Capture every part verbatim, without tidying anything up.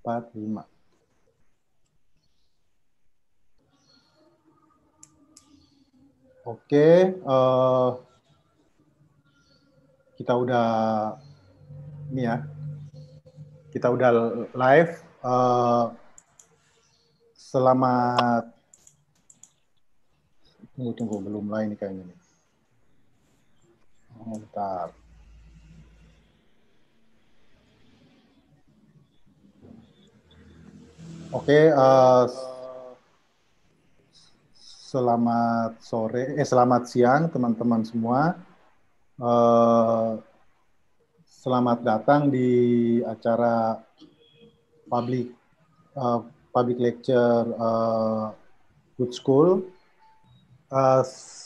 empat, lima. Oke, uh, kita udah ini ya, kita udah live. Uh, selamat, tunggu tunggu belum mulai nih kayaknya nih. Oh, bentar. Oke, uh, selamat sore, eh selamat siang teman-teman semua. Uh, selamat datang di acara public uh, public lecture uh, Good School. Uh,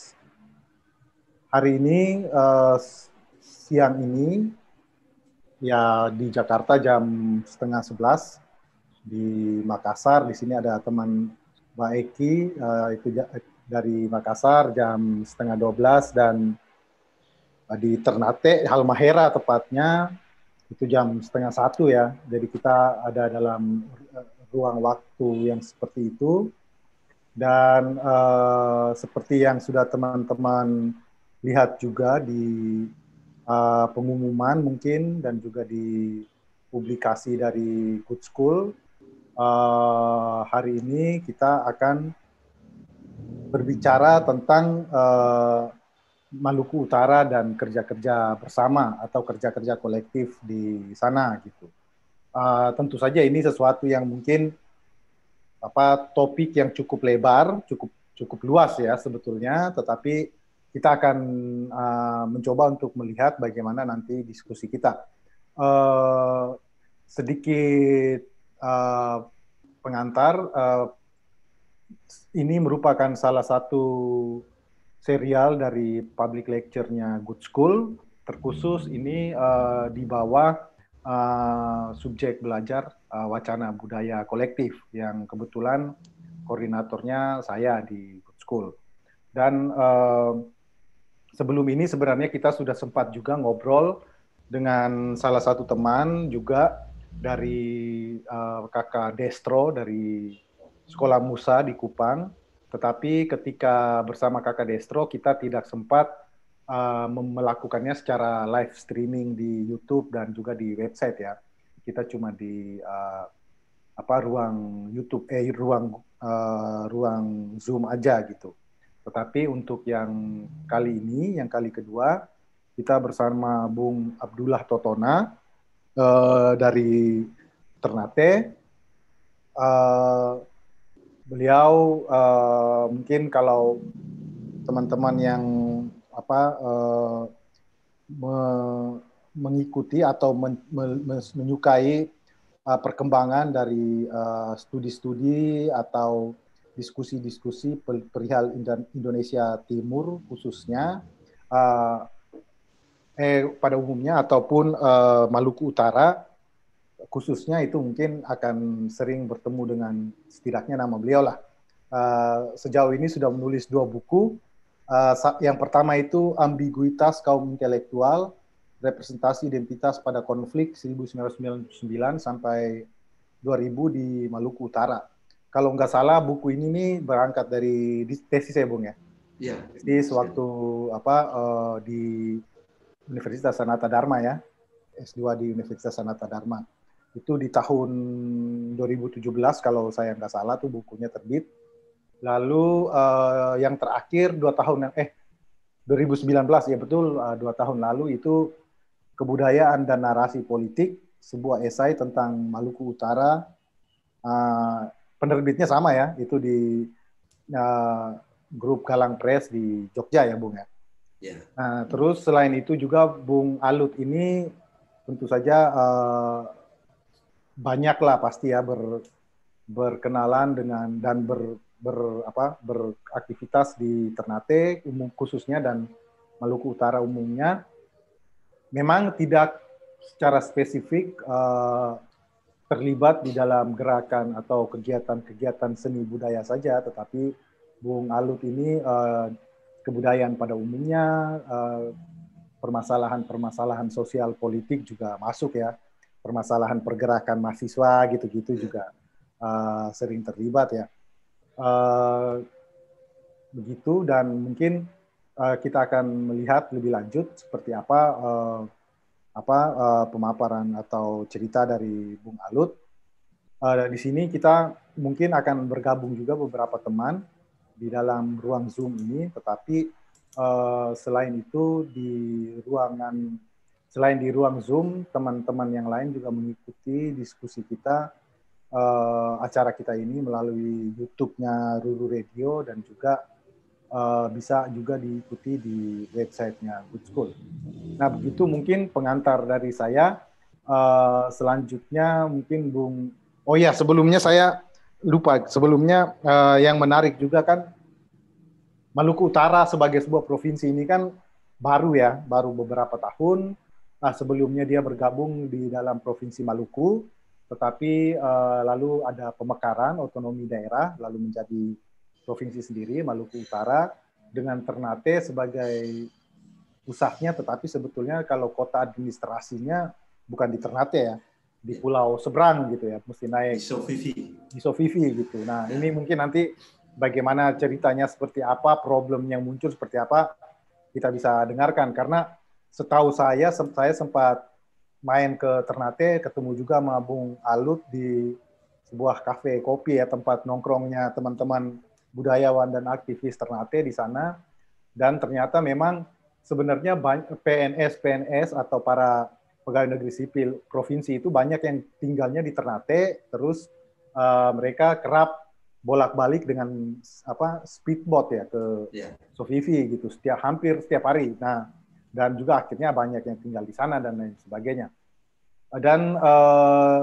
hari ini uh, siang ini ya di Jakarta jam setengah sebelas, di Makassar di sini ada teman Mbak Eki uh, itu dari Makassar jam setengah dua belas, dan uh, di Ternate Halmahera tepatnya itu jam setengah satu ya. Jadi kita ada dalam ruang waktu yang seperti itu. Dan uh, seperti yang sudah teman-teman lihat juga di uh, pengumuman mungkin, dan juga di publikasi dari Good School, uh, hari ini kita akan berbicara tentang uh, Maluku Utara dan kerja-kerja bersama atau kerja-kerja kolektif di sana gitu. Uh, tentu saja ini sesuatu yang mungkin apa topik yang cukup lebar, cukup cukup luas ya sebetulnya, tetapi kita akan uh, mencoba untuk melihat bagaimana nanti diskusi kita. Uh, sedikit uh, pengantar, uh, ini merupakan salah satu serial dari public lecture-nya Good School, terkhusus ini uh, di bawah uh, subjek belajar uh, wacana budaya kolektif, yang kebetulan koordinatornya saya di Good School. Dan uh, sebelum ini sebenarnya kita sudah sempat juga ngobrol dengan salah satu teman juga dari uh, kakak Destro dari Sekolah Musa di Kupang. Tetapi ketika bersama kakak Destro kita tidak sempat uh, melakukannya secara live streaming di YouTube dan juga di website ya. Kita cuma di uh, apa ruang YouTube eh ruang uh, ruang Zoom aja gitu. Tetapi untuk yang kali ini, yang kali kedua, kita bersama Bung Abdullah Totona uh, dari Ternate. Uh, beliau uh, mungkin kalau teman-teman yang apa uh, me mengikuti atau men men menyukai uh, perkembangan dari studi-studi uh, atau diskusi-diskusi perihal Indonesia Timur khususnya, uh, eh pada umumnya ataupun uh, Maluku Utara khususnya, itu mungkin akan sering bertemu dengan setidaknya nama beliau lah. Uh, sejauh ini sudah menulis dua buku. Uh, yang pertama itu Ambiguitas Kaum Intelektual, Representasi Identitas pada Konflik seribu sembilan ratus sembilan puluh sembilan sampai dua ribu di Maluku Utara. Kalau nggak salah buku ini nih berangkat dari tesis ya Bung ya? Iya. Tesis waktu apa uh, di Universitas Sanata Dharma ya, S dua di Universitas Sanata Dharma. Itu di tahun dua ribu tujuh belas kalau saya nggak salah tuh bukunya terbit. Lalu uh, yang terakhir dua tahun yang eh dua ribu sembilan belas ya betul, uh, dua tahun lalu itu Kebudayaan dan Narasi Politik, sebuah esai tentang Maluku Utara. Uh, penerbitnya sama ya, itu di uh, grup Galang Press di Jogja ya Bung ya. Yeah. Nah, terus selain itu juga Bung Alut ini tentu saja uh, banyaklah pasti ya ber, berkenalan dengan dan ber, ber apa beraktivitas di Ternate umum khususnya dan Maluku Utara umumnya. Memang tidak secara spesifik uh, terlibat di dalam gerakan atau kegiatan-kegiatan seni budaya saja, tetapi Bung Alut ini uh, kebudayaan pada umumnya, uh, permasalahan-permasalahan sosial politik juga masuk ya, permasalahan pergerakan mahasiswa gitu-gitu juga uh, sering terlibat ya. Uh, begitu dan mungkin uh, kita akan melihat lebih lanjut seperti apa uh, apa uh, pemaparan atau cerita dari Bung Alut. Uh, di sini kita mungkin akan bergabung juga beberapa teman di dalam ruang Zoom ini, tetapi uh, selain itu di ruangan selain di ruang Zoom, teman-teman yang lain juga mengikuti diskusi kita, uh, acara kita ini melalui YouTube-nya Ruru Radio dan juga Uh, bisa juga diikuti di websitenya Good School. Nah, begitu mungkin pengantar dari saya. Uh, selanjutnya mungkin Bung, oh ya sebelumnya saya lupa, sebelumnya uh, yang menarik juga kan Maluku Utara sebagai sebuah provinsi ini kan baru ya, baru beberapa tahun. Nah, sebelumnya dia bergabung di dalam Provinsi Maluku, tetapi uh, lalu ada pemekaran otonomi daerah, lalu menjadi provinsi sendiri, Maluku Utara, dengan Ternate sebagai pusatnya, tetapi sebetulnya kalau kota administrasinya bukan di Ternate ya, di pulau seberang gitu ya, mesti naik di Sofifi. Di Sofifi gitu. Nah, ya. Ini mungkin nanti bagaimana ceritanya seperti apa, problem yang muncul seperti apa, kita bisa dengarkan. Karena setahu saya, saya sempat main ke Ternate, ketemu juga sama Bung Alut di sebuah kafe kopi ya, tempat nongkrongnya teman-teman budayawan dan aktivis Ternate di sana, dan ternyata memang sebenarnya P N S P N S atau para pegawai negeri sipil provinsi itu banyak yang tinggalnya di Ternate, terus uh, mereka kerap bolak-balik dengan apa speedboat ya ke yeah. Sofifi gitu, setiap hampir setiap hari. Nah, dan juga akhirnya banyak yang tinggal di sana dan lain sebagainya. Dan uh,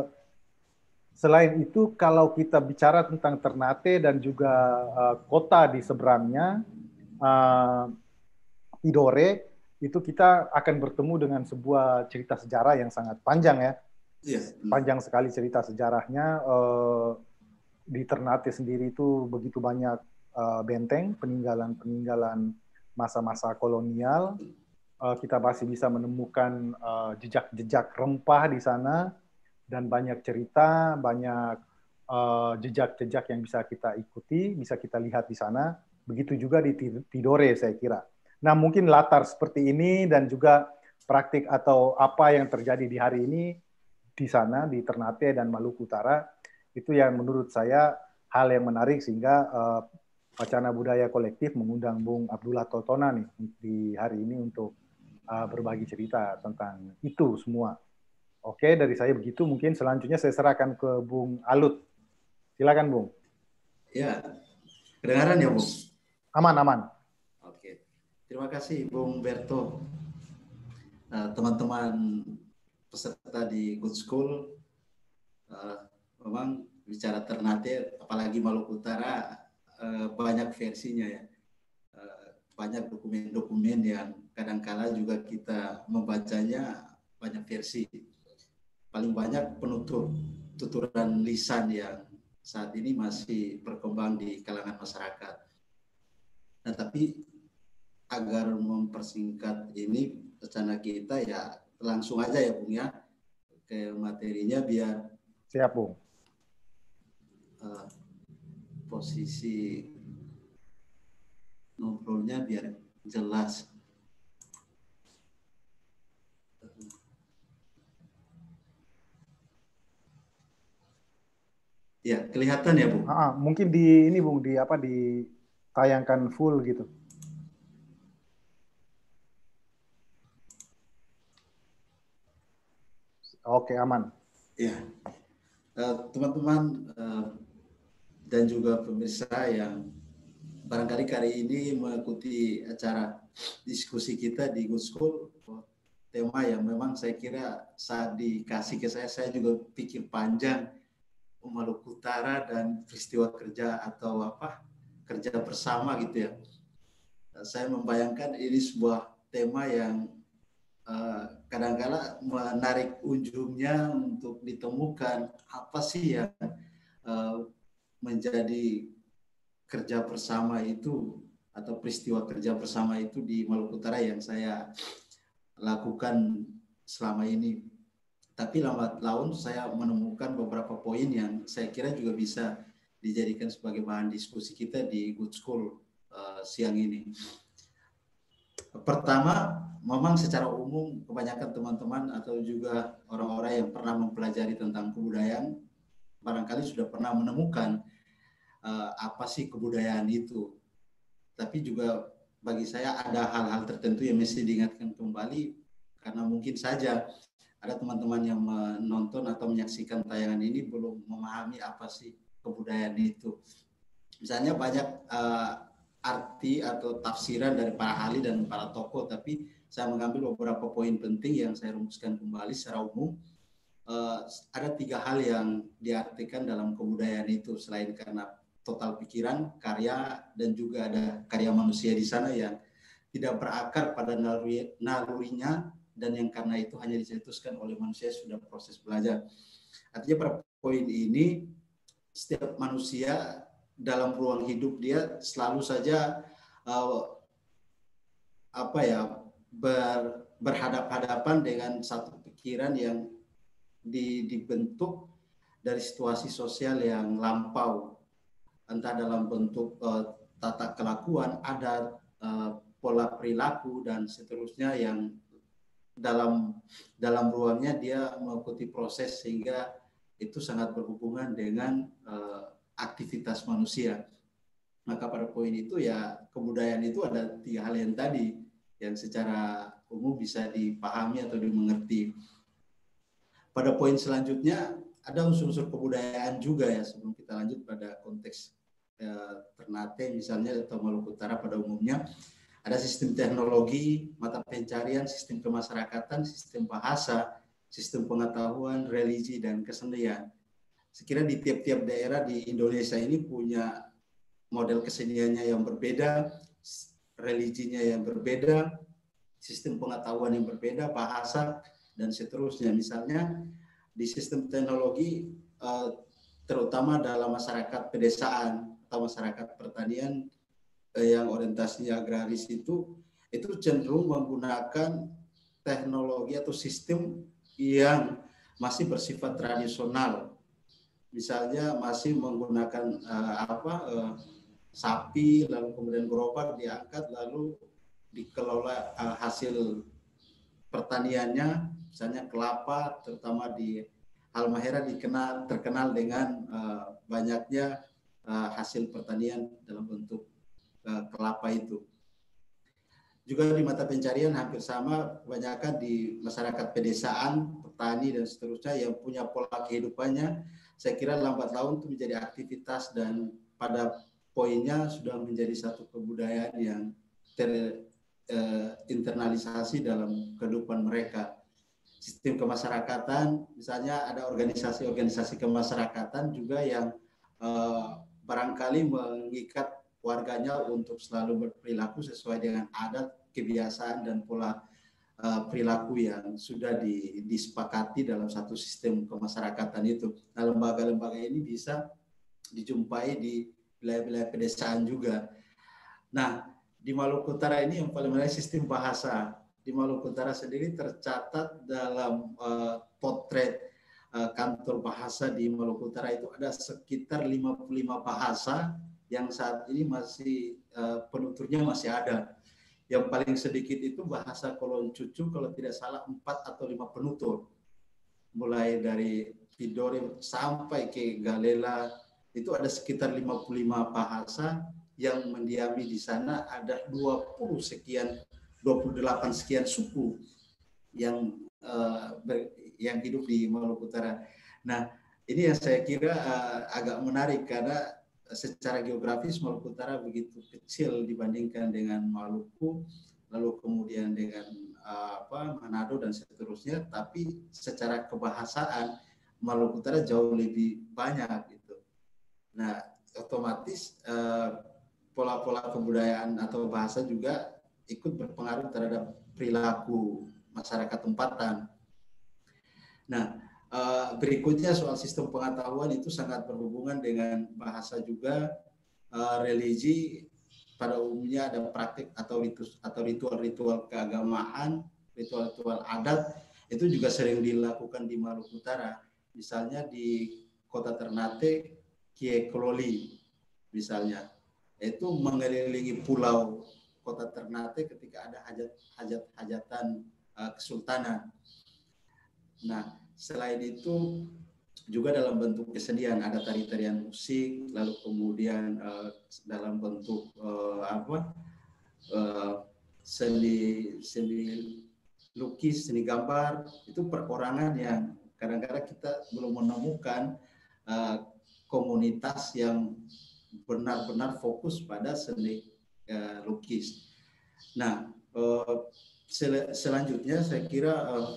selain itu, kalau kita bicara tentang Ternate dan juga uh, kota di seberangnya, uh, Tidore, itu kita akan bertemu dengan sebuah cerita sejarah yang sangat panjang ya. Yes. Panjang sekali cerita sejarahnya. Uh, di Ternate sendiri itu begitu banyak uh, benteng, peninggalan-peninggalan masa-masa kolonial. Uh, kita masih bisa menemukan uh, jejak-jejak rempah di sana, dan banyak cerita, banyak uh, jejak-jejak yang bisa kita ikuti, bisa kita lihat di sana. Begitu juga di Tidore, saya kira. Nah, mungkin latar seperti ini dan juga praktik atau apa yang terjadi di hari ini di sana, di Ternate dan Maluku Utara, itu yang menurut saya hal yang menarik sehingga uh, Wacana Budaya Kolektif mengundang Bung Abdullah Totona nih di hari ini untuk uh, berbagi cerita tentang itu semua. Oke, dari saya begitu. Mungkin selanjutnya saya serahkan ke Bung Alut. Silakan, Bung. Ya, kedengaran ya, Bung? Aman, aman. Oke, terima kasih, Bung Berto. Nah, teman-teman peserta di Good School, uh, memang bicara Ternate, apalagi Maluku Utara, uh, banyak versinya ya. Uh, banyak dokumen-dokumen yang kadang-kala juga kita membacanya banyak versi. Paling banyak penutur tuturan lisan yang saat ini masih berkembang di kalangan masyarakat. Nah, tapi agar mempersingkat ini rencana kita ya langsung aja ya, Bung ya, ke materinya biar siap, Bung. Uh, posisi ngobrolnya biar jelas. Ya, kelihatan ya, Bung? Ah, mungkin di ini, Bung, di apa, ditayangkan full gitu. Oke, aman. Ya, teman-teman uh, uh, dan juga pemirsa yang barangkali kali ini mengikuti acara diskusi kita di Good School, tema yang memang saya kira saat dikasih ke saya, saya juga pikir panjang. Maluku Utara dan peristiwa kerja atau apa kerja bersama gitu ya. Saya membayangkan ini sebuah tema yang uh, kadang-kala menarik ujungnya untuk ditemukan apa sih yang uh, menjadi kerja bersama itu atau peristiwa kerja bersama itu di Maluku Utara yang saya lakukan selama ini. Tapi lambat laun saya menemukan beberapa poin yang saya kira juga bisa dijadikan sebagai bahan diskusi kita di Good School uh, siang ini. Pertama, memang secara umum kebanyakan teman-teman atau juga orang-orang yang pernah mempelajari tentang kebudayaan barangkali sudah pernah menemukan uh, apa sih kebudayaan itu. Tapi juga bagi saya ada hal-hal tertentu yang mesti diingatkan kembali karena mungkin saja ada teman-teman yang menonton atau menyaksikan tayangan ini belum memahami apa sih kebudayaan itu. Misalnya banyak uh, arti atau tafsiran dari para ahli dan para tokoh, tapi saya mengambil beberapa poin penting yang saya rumuskan kembali secara umum. Uh, ada tiga hal yang diartikan dalam kebudayaan itu selain karena total pikiran, karya, dan juga ada karya manusia di sana yang tidak berakar pada naluri, nalurinya dan yang karena itu hanya dicetuskan oleh manusia sudah proses belajar. Artinya pada poin ini setiap manusia dalam ruang hidup dia selalu saja uh, apa ya ber, berhadap-hadapan dengan satu pikiran yang di, dibentuk dari situasi sosial yang lampau, entah dalam bentuk uh, tata kelakuan, ada uh, pola perilaku dan seterusnya yang dalam dalam ruangnya dia mengikuti proses sehingga itu sangat berhubungan dengan uh, aktivitas manusia. Maka pada poin itu ya kebudayaan itu ada tiga hal yang tadi yang secara umum bisa dipahami atau dimengerti. Pada poin selanjutnya ada unsur-unsur kebudayaan juga ya sebelum kita lanjut pada konteks eh, Ternate misalnya atau Maluku Utara pada umumnya. Ada sistem teknologi, mata pencarian, sistem kemasyarakatan, sistem bahasa, sistem pengetahuan, religi, dan kesenian. Sekira di tiap-tiap daerah di Indonesia ini punya model keseniannya yang berbeda, religinya yang berbeda, sistem pengetahuan yang berbeda, bahasa, dan seterusnya. Misalnya di sistem teknologi, terutama dalam masyarakat pedesaan atau masyarakat pertanian yang orientasinya agraris itu, itu cenderung menggunakan teknologi atau sistem yang masih bersifat tradisional. Misalnya masih menggunakan uh, apa uh, sapi, lalu kemudian gerobak diangkat, lalu dikelola uh, hasil pertaniannya, misalnya kelapa, terutama di Halmahera dikenal terkenal dengan uh, banyaknya uh, hasil pertanian dalam bentuk uh, kelapa itu. Juga di mata pencarian hampir sama, kebanyakan di masyarakat pedesaan, petani dan seterusnya yang punya pola kehidupannya. Saya kira lambat laun itu menjadi aktivitas dan pada poinnya sudah menjadi satu kebudayaan yang terinternalisasi eh, dalam kehidupan mereka. Sistem kemasyarakatan, misalnya ada organisasi-organisasi kemasyarakatan juga yang eh, barangkali mengikat warganya untuk selalu berperilaku sesuai dengan adat, kebiasaan, dan pola Uh, perilaku yang sudah di, disepakati dalam satu sistem kemasyarakatan itu. Nah, lembaga-lembaga ini bisa dijumpai di wilayah-wilayah pedesaan juga. Nah, di Maluku Utara ini yang paling menarik sistem bahasa. Di Maluku Utara sendiri tercatat dalam uh, potret uh, kantor bahasa di Maluku Utara itu ada sekitar lima puluh lima bahasa yang saat ini masih uh, penuturnya masih ada. Yang paling sedikit itu bahasa Kolon Cucu, kalau tidak salah empat atau lima penutur. Mulai dari Tidore sampai ke Galela, itu ada sekitar lima puluh lima bahasa yang mendiami di sana. Ada dua puluh sekian, dua puluh delapan sekian suku yang uh, ber, yang hidup di Maluku Utara. Nah, ini yang saya kira uh, agak menarik karena secara geografis Maluku Utara begitu kecil dibandingkan dengan Maluku, lalu kemudian dengan uh, apa Manado dan seterusnya, tapi secara kebahasaan Maluku Utara jauh lebih banyak gitu. Nah, otomatis uh, pola-pola kebudayaan atau bahasa juga ikut berpengaruh terhadap perilaku masyarakat tempatan. Nah, Uh, berikutnya soal sistem pengetahuan itu sangat berhubungan dengan bahasa juga. Uh, religi pada umumnya ada praktik atau ritus atau ritual-ritual keagamaan, ritual-ritual adat Itu juga sering dilakukan di Maluku Utara. Misalnya di Kota Ternate, Kiekloli misalnya. Itu mengelilingi pulau Kota Ternate ketika ada hajat hajat hajatan uh, kesultanan. Nah, selain itu juga dalam bentuk kesenian, ada tari-tarian musik, lalu kemudian uh, dalam bentuk uh, apa uh, seni seni lukis, seni gambar, itu perorangan yang kadang-kadang kita belum menemukan uh, komunitas yang benar-benar fokus pada seni uh, lukis. Nah, uh, sel selanjutnya saya kira uh,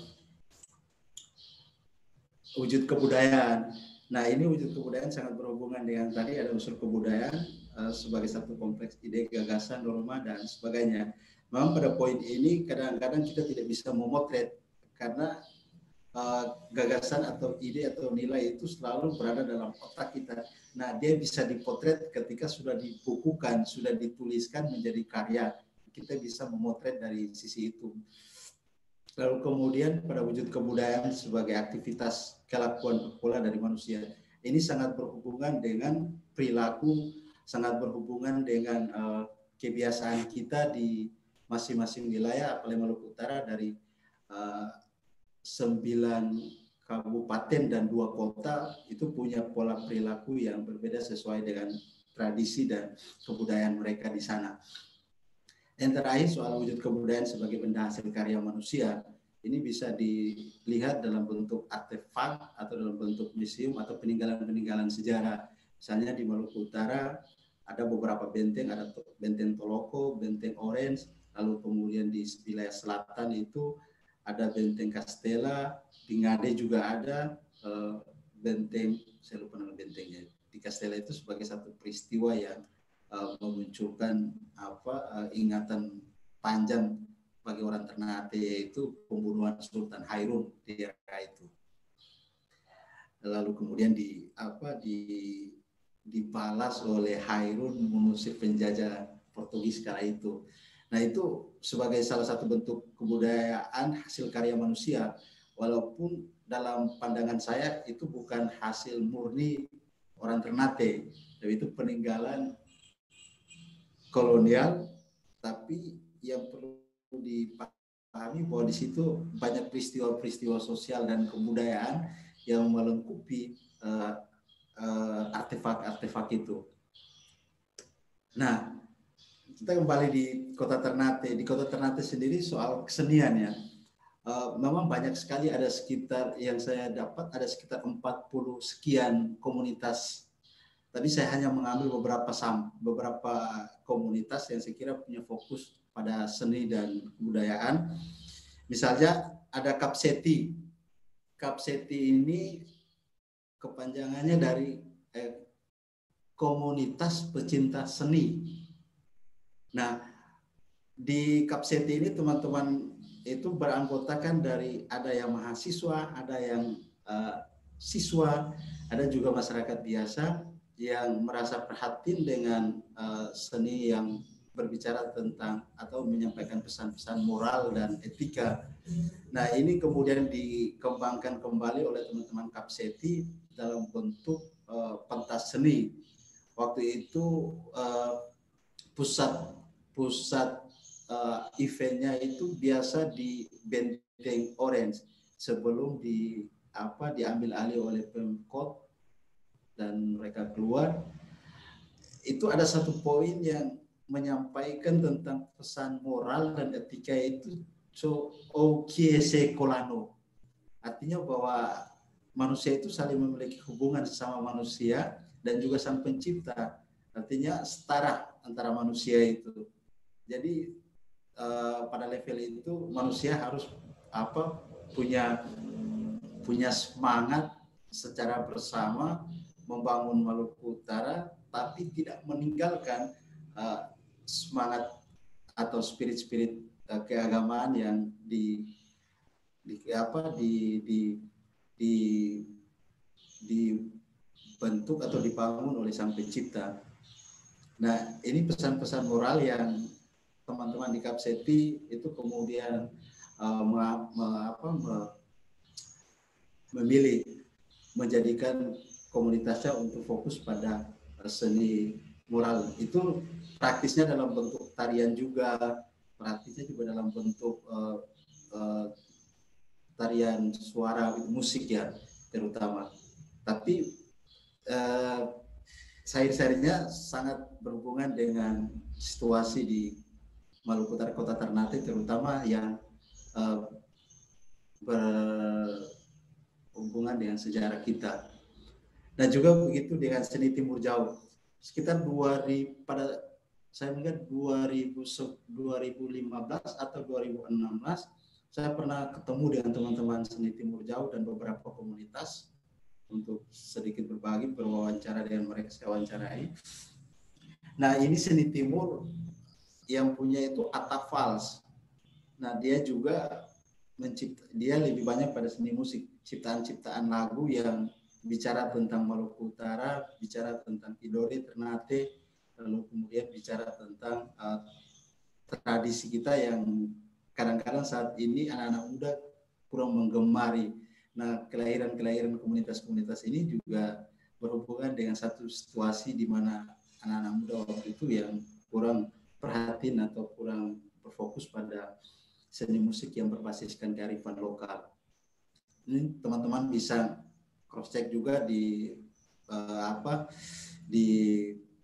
wujud kebudayaan. Nah, ini wujud kebudayaan sangat berhubungan dengan tadi ada unsur kebudayaan uh, sebagai satu kompleks ide, gagasan, norma, dan sebagainya. Memang pada poin ini kadang-kadang kita tidak bisa memotret karena uh, gagasan atau ide atau nilai itu selalu berada dalam otak kita. Nah, dia bisa dipotret ketika sudah dibukukan, sudah dituliskan menjadi karya. Kita bisa memotret dari sisi itu. Lalu kemudian pada wujud kebudayaan sebagai aktivitas kelakuan pola dari manusia. Ini sangat berhubungan dengan perilaku, sangat berhubungan dengan uh, kebiasaan kita di masing-masing wilayah, apalagi Maluku Utara dari uh, sembilan kabupaten dan dua kota itu punya pola perilaku yang berbeda sesuai dengan tradisi dan kebudayaan mereka di sana. Yang terakhir soal wujud kebudayaan sebagai benda hasil karya manusia, ini bisa dilihat dalam bentuk artefak atau dalam bentuk museum atau peninggalan-peninggalan sejarah. Misalnya di Maluku Utara ada beberapa benteng, ada benteng Toloko, benteng Orange, lalu kemudian di wilayah selatan itu ada benteng Castella, di Ngade juga ada uh, benteng, saya lupa nama bentengnya. Di Castella itu sebagai satu peristiwa yang Uh, memunculkan apa uh, ingatan panjang bagi orang Ternate, yaitu pembunuhan Sultan Hairun di era itu. Lalu kemudian di apa di dibalas oleh Hairun mengusir penjajah Portugis kala itu. Nah, itu sebagai salah satu bentuk kebudayaan hasil karya manusia, walaupun dalam pandangan saya itu bukan hasil murni orang Ternate, tapi itu peninggalan kolonial, tapi yang perlu dipahami bahwa di situ banyak peristiwa-peristiwa sosial dan kebudayaan yang melengkapi uh, uh, artefak-artefak itu. Nah, kita kembali di Kota Ternate. Di Kota Ternate sendiri soal kesenian ya, uh, memang banyak sekali, ada sekitar yang saya dapat ada sekitar empat puluh sekian komunitas. Tadi saya hanya mengambil beberapa sam, beberapa komunitas yang saya kira punya fokus pada seni dan kebudayaan. Misalnya ada Kapseti. Kapseti ini kepanjangannya dari eh, komunitas pecinta seni. Nah, di Kapseti ini teman-teman itu beranggotakan dari ada yang mahasiswa, ada yang uh, siswa, ada juga masyarakat biasa yang merasa prihatin dengan uh, seni yang berbicara tentang atau menyampaikan pesan-pesan moral dan etika. Nah, ini kemudian dikembangkan kembali oleh teman-teman Kapseti dalam bentuk uh, pentas seni. Waktu itu uh, pusat pusat uh, eventnya itu biasa di Benteng Orange sebelum di apa diambil alih oleh Pemkot dan mereka keluar. Itu ada satu poin yang menyampaikan tentang pesan moral dan etika itu so okiese kolano. Artinya bahwa manusia itu saling memiliki hubungan sesama manusia dan juga sang pencipta. Artinya setara antara manusia itu. Jadi eh, pada level itu manusia harus apa punya punya semangat secara bersama membangun Maluku Utara, tapi tidak meninggalkan uh, semangat atau spirit-spirit uh, keagamaan yang di, di apa di di di dibentuk atau dibangun oleh Sang Pencipta. Nah, ini pesan-pesan moral yang teman-teman di Kapseti itu kemudian uh, me, me, apa, me, memilih menjadikan komunitasnya untuk fokus pada seni mural. Itu praktisnya dalam bentuk tarian juga, praktisnya juga dalam bentuk uh, uh, tarian suara, musik ya terutama. Tapi uh, sair-sairnya sangat berhubungan dengan situasi di Maluku Utara, Kota Ternate, terutama yang uh, berhubungan dengan sejarah kita. Dan juga begitu dengan seni Timur Jauh. Sekitar dua ribu, pada saya ingat dua ribu, dua ribu lima belas atau dua ribu enam belas, saya pernah ketemu dengan teman-teman seni Timur Jauh dan beberapa komunitas untuk sedikit berbagi, berwawancara dengan mereka, saya wawancarai. Nah, ini seni Timur yang punya itu Atta Fals. Nah, dia juga mencipta, dia lebih banyak pada seni musik, ciptaan-ciptaan lagu yang bicara tentang Maluku Utara, bicara tentang Tidore, Ternate, lalu kemudian bicara tentang uh, tradisi kita yang kadang-kadang saat ini anak-anak muda kurang menggemari. Nah, kelahiran-kelahiran komunitas-komunitas ini juga berhubungan dengan satu situasi di mana anak-anak muda waktu itu yang kurang perhatian atau kurang berfokus pada seni musik yang berbasiskan kearifan lokal. Ini teman-teman bisa cross check juga di uh, apa di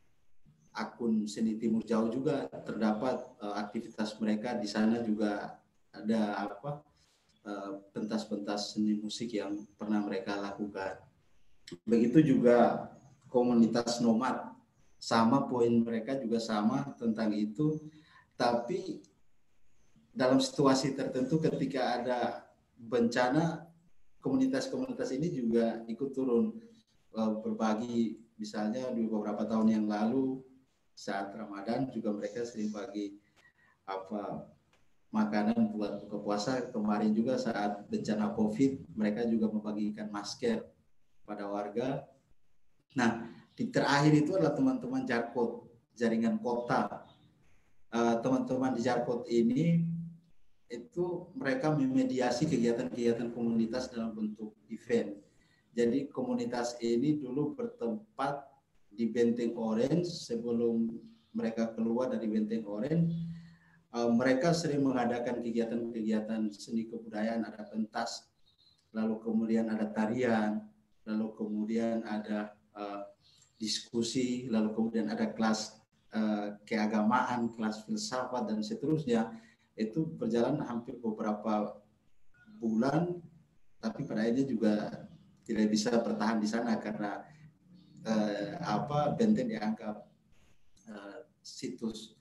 akun Seni Timur Jauh juga terdapat uh, aktivitas mereka. Di sana juga ada apa uh, pentas-pentas seni musik yang pernah mereka lakukan. Begitu juga komunitas nomad, sama poin mereka juga sama tentang itu, tapi dalam situasi tertentu ketika ada bencana, komunitas-komunitas ini juga ikut turun uh, berbagi. Misalnya di beberapa tahun yang lalu saat Ramadan juga mereka sering bagi apa makanan buat buka puasa. Kemarin juga saat bencana COVID mereka juga membagikan masker pada warga. Nah, di terakhir itu adalah teman-teman Jarkot, jaringan kota. Uh, teman-teman di Jarkot ini itu mereka memediasi kegiatan-kegiatan komunitas dalam bentuk event. Jadi komunitas ini dulu bertempat di Benteng Orange. Sebelum mereka keluar dari Benteng Orange, uh, mereka sering mengadakan kegiatan-kegiatan seni kebudayaan, ada pentas, lalu kemudian ada tarian, lalu kemudian ada uh, diskusi, lalu kemudian ada kelas uh, keagamaan, kelas filsafat dan seterusnya. Itu berjalan hampir beberapa bulan, tapi pada akhirnya juga tidak bisa bertahan di sana karena eh, apa benteng dianggap eh, situs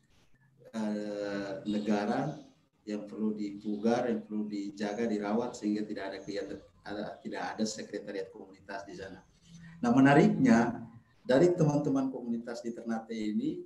eh, negara yang perlu dipugar, yang perlu dijaga, dirawat, sehingga tidak ada kegiatan, ada, tidak ada sekretariat komunitas di sana. Nah, menariknya dari teman-teman komunitas di Ternate ini,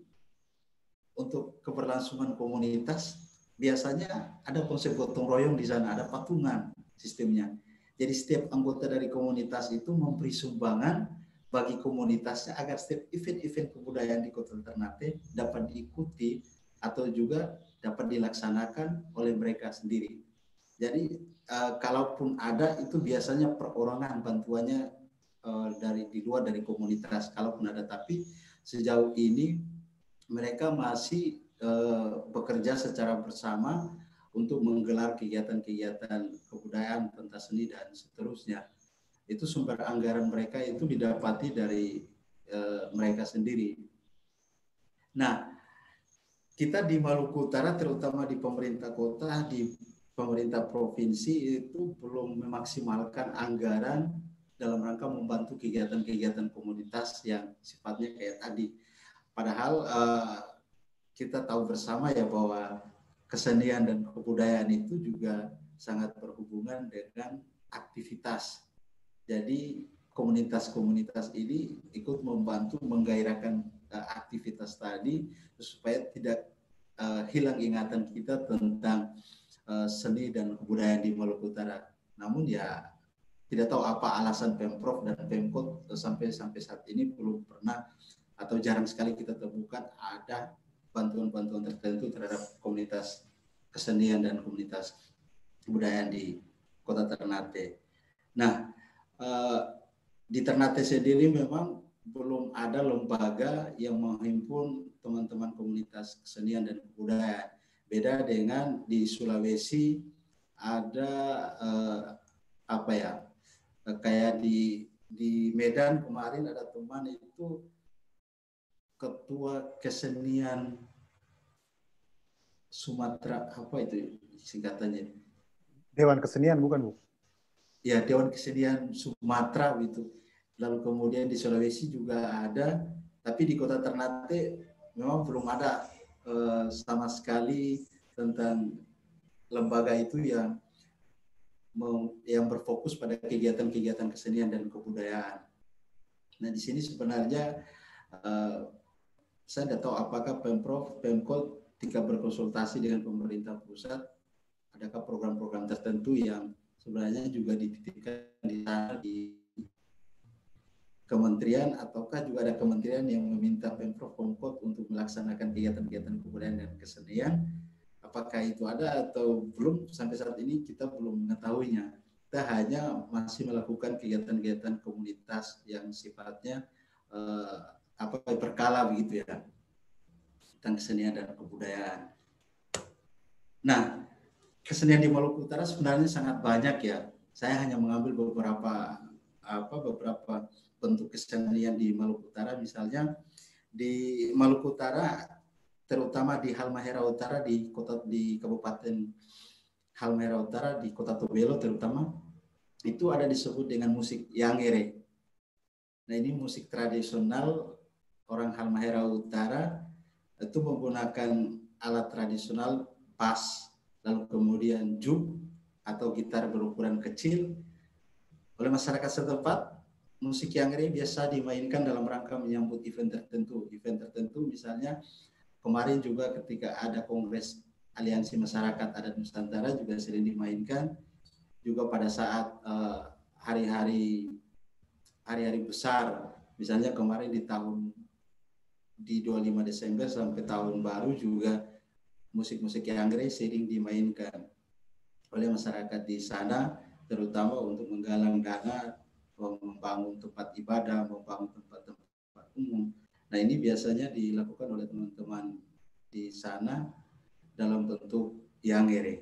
untuk keberlangsungan komunitas biasanya ada konsep gotong royong di sana, ada patungan sistemnya. Jadi setiap anggota dari komunitas itu memberi sumbangan bagi komunitasnya agar setiap event-event kebudayaan di Kota Ternate dapat diikuti atau juga dapat dilaksanakan oleh mereka sendiri. Jadi uh, kalaupun ada itu biasanya perorangan bantuannya uh, dari di luar dari komunitas. Kalaupun ada, tapi sejauh ini mereka masih Uh, bekerja secara bersama untuk menggelar kegiatan-kegiatan kebudayaan, pentas seni dan seterusnya. Itu sumber anggaran mereka itu didapati dari uh, mereka sendiri. Nah, kita di Maluku Utara, terutama di pemerintah kota, di pemerintah provinsi itu belum memaksimalkan anggaran dalam rangka membantu kegiatan-kegiatan komunitas yang sifatnya kayak tadi. Padahal uh, kita tahu bersama ya bahwa kesenian dan kebudayaan itu juga sangat berhubungan dengan aktivitas. Jadi komunitas-komunitas ini ikut membantu menggairahkan uh, aktivitas tadi supaya tidak uh, hilang ingatan kita tentang uh, seni dan kebudayaan di Maluku Utara. Namun ya tidak tahu apa alasan Pemprov dan Pemkot sampai sampai saat ini belum pernah atau jarang sekali kita temukan ada bantuan-bantuan tertentu terhadap komunitas kesenian dan komunitas kebudayaan di Kota Ternate. Nah, uh, di Ternate sendiri memang belum ada lembaga yang menghimpun teman-teman komunitas kesenian dan kebudayaan. Beda dengan di Sulawesi ada uh, apa ya, kayak di di Medan kemarin ada teman itu ketua kesenian Sumatera, apa itu singkatannya? Dewan Kesenian bukan, Bu? Ya, Dewan Kesenian Sumatera gitu. Lalu kemudian di Sulawesi juga ada, tapi di Kota Ternate memang belum ada eh, sama sekali tentang lembaga itu yang yang berfokus pada kegiatan-kegiatan kesenian dan kebudayaan. Nah, di sini sebenarnya eh, saya tidak tahu apakah Pemprov, Pemkot ketika berkonsultasi dengan pemerintah pusat, adakah program-program tertentu yang sebenarnya juga dititipkan di sana di kementerian, ataukah juga ada kementerian yang meminta Pemprov Pemkot untuk melaksanakan kegiatan-kegiatan kebudayaan dan kesenian. Apakah itu ada atau belum, sampai saat ini kita belum mengetahuinya. Kita hanya masih melakukan kegiatan-kegiatan komunitas yang sifatnya eh, apa berkala begitu ya, tentang kesenian dan kebudayaan. Nah, kesenian di Maluku Utara sebenarnya sangat banyak ya. Saya hanya mengambil beberapa apa beberapa bentuk kesenian di Maluku Utara. Misalnya di Maluku Utara, terutama di Halmahera Utara, di kota di Kabupaten Halmahera Utara, di Kota Tobelo terutama, itu ada disebut dengan musik Yangere. Nah, ini musik tradisional orang Halmahera Utara, itu menggunakan alat tradisional bass, lalu kemudian juk atau gitar berukuran kecil. Oleh masyarakat setempat, musik Yangere biasa dimainkan dalam rangka menyambut event tertentu. Event tertentu misalnya kemarin juga ketika ada Kongres Aliansi Masyarakat Adat Nusantara juga sering dimainkan. Juga pada saat uh, hari-hari hari-hari besar, misalnya kemarin di tahun di dua puluh lima Desember sampai tahun baru juga musik-musik Yangere sering dimainkan oleh masyarakat di sana, terutama untuk menggalang dana, membangun tempat ibadah, membangun tempat-tempat umum. Nah, ini biasanya dilakukan oleh teman-teman di sana dalam bentuk Yangere.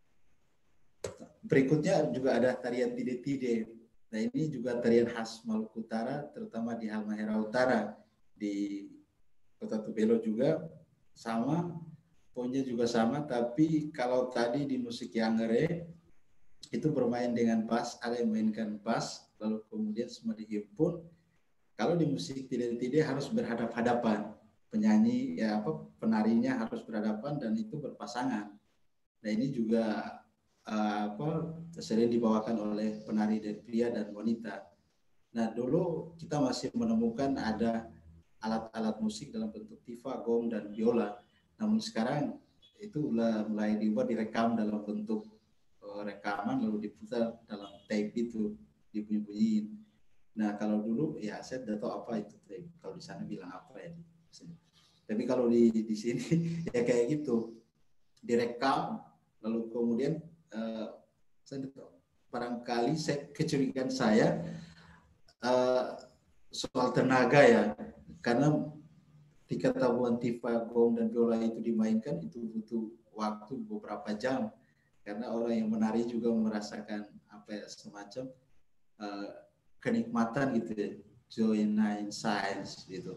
Berikutnya juga ada tarian tide-tide. Nah, ini juga tarian khas Maluku Utara, terutama di Halmahera Utara. Di Kota Tobelo juga sama, poinnya juga sama, tapi kalau tadi di musik Yangere itu bermain dengan bass, ada yang mainkan bass, lalu kemudian semua dihimpun. Kalau di musik tide-tide harus berhadap-hadapan, penyanyi ya apa penarinya harus berhadapan dan itu berpasangan. Nah, ini juga uh, apa sering dibawakan oleh penari dari pria dan wanita. Nah, dulu kita masih menemukan ada alat-alat musik dalam bentuk tifa, gong, dan biola. Namun sekarang itu mulai dibuat direkam dalam bentuk uh, rekaman lalu diputar dalam tape itu, dibunyi-bunyiin. Nah, kalau dulu ya saya tidak tahu apa itu tape. Kalau di sana bilang apa ya. Tapi kalau di di sini ya kayak gitu, direkam lalu kemudian uh, saya tidak tahu, barangkali saya kecurigaan saya uh, soal tenaga ya. Karena ketika tabuhan tifa, gong, dan biola itu dimainkan itu butuh waktu beberapa jam karena orang yang menari juga merasakan apa ya, semacam uh, kenikmatan gitu ya, joy in science gitu.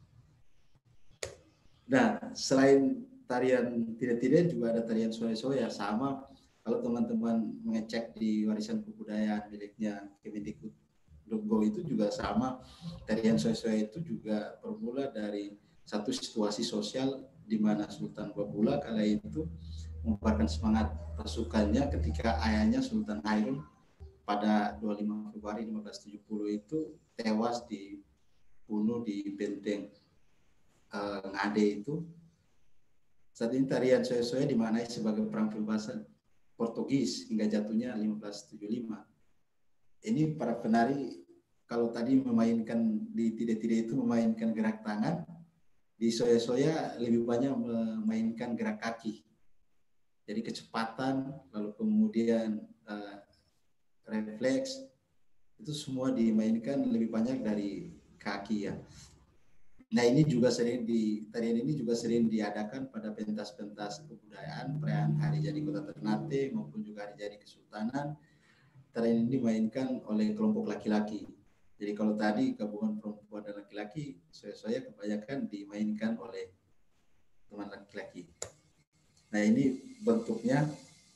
Nah, selain tarian tidak-tidak juga ada tarian soya-soya sama. Kalau teman-teman mengecek di warisan kebudayaan miliknya Kemendikbud Logo itu juga sama, tarian soya-soya itu juga bermula dari satu situasi sosial di mana Sultan Babula kala itu mengubarkan semangat pasukannya ketika ayahnya Sultan Hairun pada dua puluh lima Februari lima belas tujuh puluh itu tewas dibunuh di benteng uh, Ngade itu. Saat ini tarian soya-soya dimaknai sebagai perang pembebasan Portugis hingga jatuhnya lima belas tujuh puluh lima. Ini para penari kalau tadi memainkan di tide-tide itu memainkan gerak tangan, di soya-soya lebih banyak memainkan gerak kaki. Jadi kecepatan, lalu kemudian uh, refleks, itu semua dimainkan lebih banyak dari kaki ya. Nah ini juga sering di tarian ini juga sering diadakan pada pentas-pentas kebudayaan, perayaan Hari Jadi Kota Ternate maupun juga Hari Jadi Kesultanan. Tarian ini dimainkan oleh kelompok laki-laki. Jadi kalau tadi gabungan perempuan dan laki-laki, saya kebanyakan dimainkan oleh teman laki-laki. Nah ini bentuknya.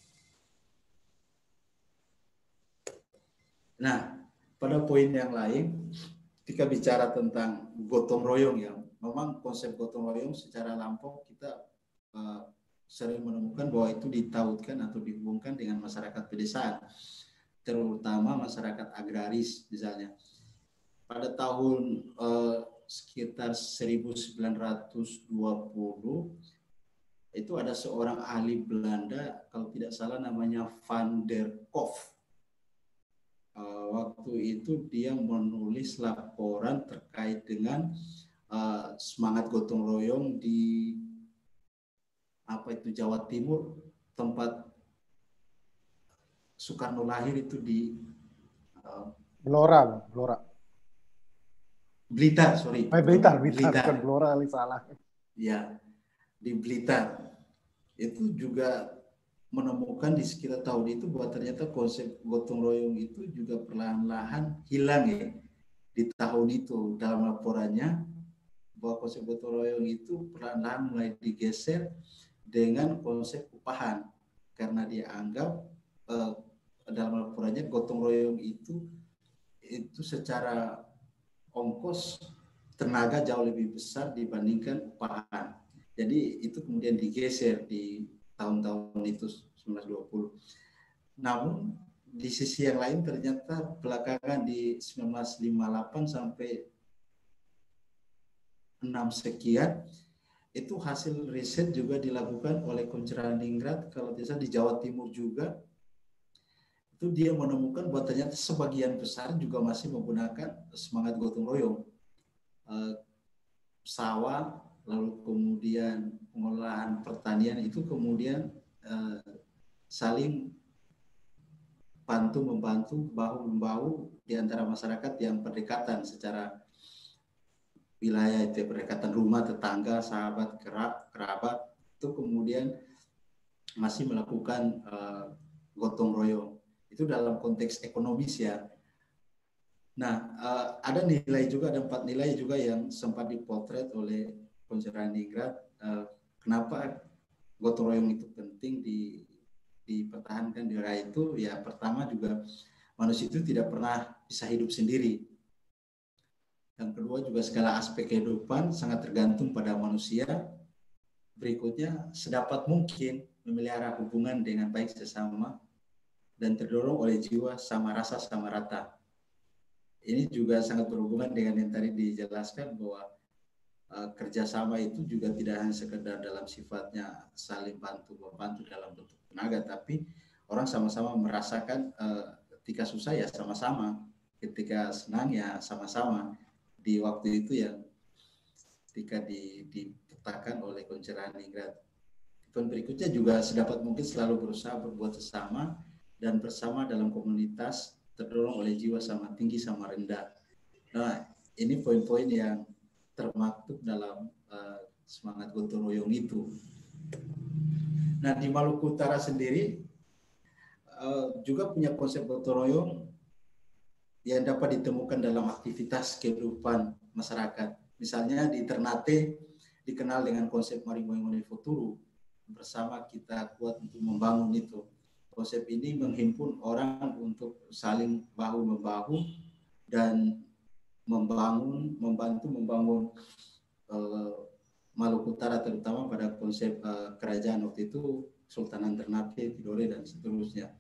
Nah pada poin yang lain, ketika bicara tentang gotong royong ya, memang konsep gotong royong secara lampau kita uh, sering menemukan bahwa itu ditautkan atau dihubungkan dengan masyarakat pedesaan, terutama masyarakat agraris misalnya. Pada tahun uh, sekitar seribu sembilan ratus dua puluh itu ada seorang ahli Belanda, kalau tidak salah namanya Van der Kolff. Uh, waktu itu dia menulis laporan terkait dengan uh, semangat gotong royong di apa itu Jawa Timur, tempat Soekarno lahir itu di uh, Blora, Blora. Blitar, sorry. Eh, Blitar, Blitar, Blitar. bukan Blora, salah. Ya, di Blitar. Itu juga menemukan di sekitar tahun itu bahwa ternyata konsep gotong royong itu juga perlahan-lahan hilang ya di tahun itu. Dalam laporannya bahwa konsep gotong royong itu perlahan-lahan mulai digeser dengan konsep upahan karena dia anggap eh, dalam laporannya gotong royong itu itu secara ongkos tenaga jauh lebih besar dibandingkan upahan. Jadi itu kemudian digeser di tahun-tahun itu seribu sembilan ratus dua puluh. Namun di sisi yang lain ternyata belakangan di seribu sembilan ratus lima puluh delapan sampai enam sekian itu hasil riset juga dilakukan oleh Koncerandingrat kalau tidak di Jawa Timur juga. Itu dia menemukan bahwa ternyata sebagian besar juga masih menggunakan semangat gotong royong. Eh, sawah lalu kemudian pengolahan pertanian itu kemudian eh, saling bantu membantu bahu membahu di antara masyarakat yang berdekatan secara wilayah itu berdekatan rumah tetangga sahabat kerabat itu kemudian masih melakukan eh, gotong royong itu dalam konteks ekonomis ya. Nah eh, ada nilai juga ada empat nilai juga yang sempat dipotret oleh Koncerandingrat eh, kenapa gotong royong itu penting di, dipertahankan di daerah itu ya. Pertama juga manusia itu tidak pernah bisa hidup sendiri. Yang kedua juga segala aspek kehidupan sangat tergantung pada manusia. Berikutnya sedapat mungkin memelihara hubungan dengan baik sesama dan terdorong oleh jiwa sama rasa sama rata. Ini juga sangat berhubungan dengan yang tadi dijelaskan bahwa Uh, kerjasama itu juga tidak hanya sekedar dalam sifatnya saling bantu membantu dalam bentuk tenaga, tapi orang sama-sama merasakan uh, ketika susah ya sama-sama, ketika senang ya sama-sama. Di waktu itu yang ketika dipetakan oleh Koncerandingrat. Poin berikutnya juga sedapat mungkin selalu berusaha berbuat sesama dan bersama dalam komunitas terdorong oleh jiwa sama tinggi sama rendah. Nah ini poin-poin yang termaktub dalam uh, semangat gotong royong itu. Nah di Maluku Utara sendiri uh, juga punya konsep gotong royong yang dapat ditemukan dalam aktivitas kehidupan masyarakat. Misalnya di Ternate dikenal dengan konsep Maringoing Futuru, bersama kita kuat untuk membangun itu. Konsep ini menghimpun orang untuk saling bahu membahu dan membangun, membantu membangun uh, Maluku Utara terutama pada konsep uh, kerajaan waktu itu Sultanan Ternate, Tidore dan seterusnya.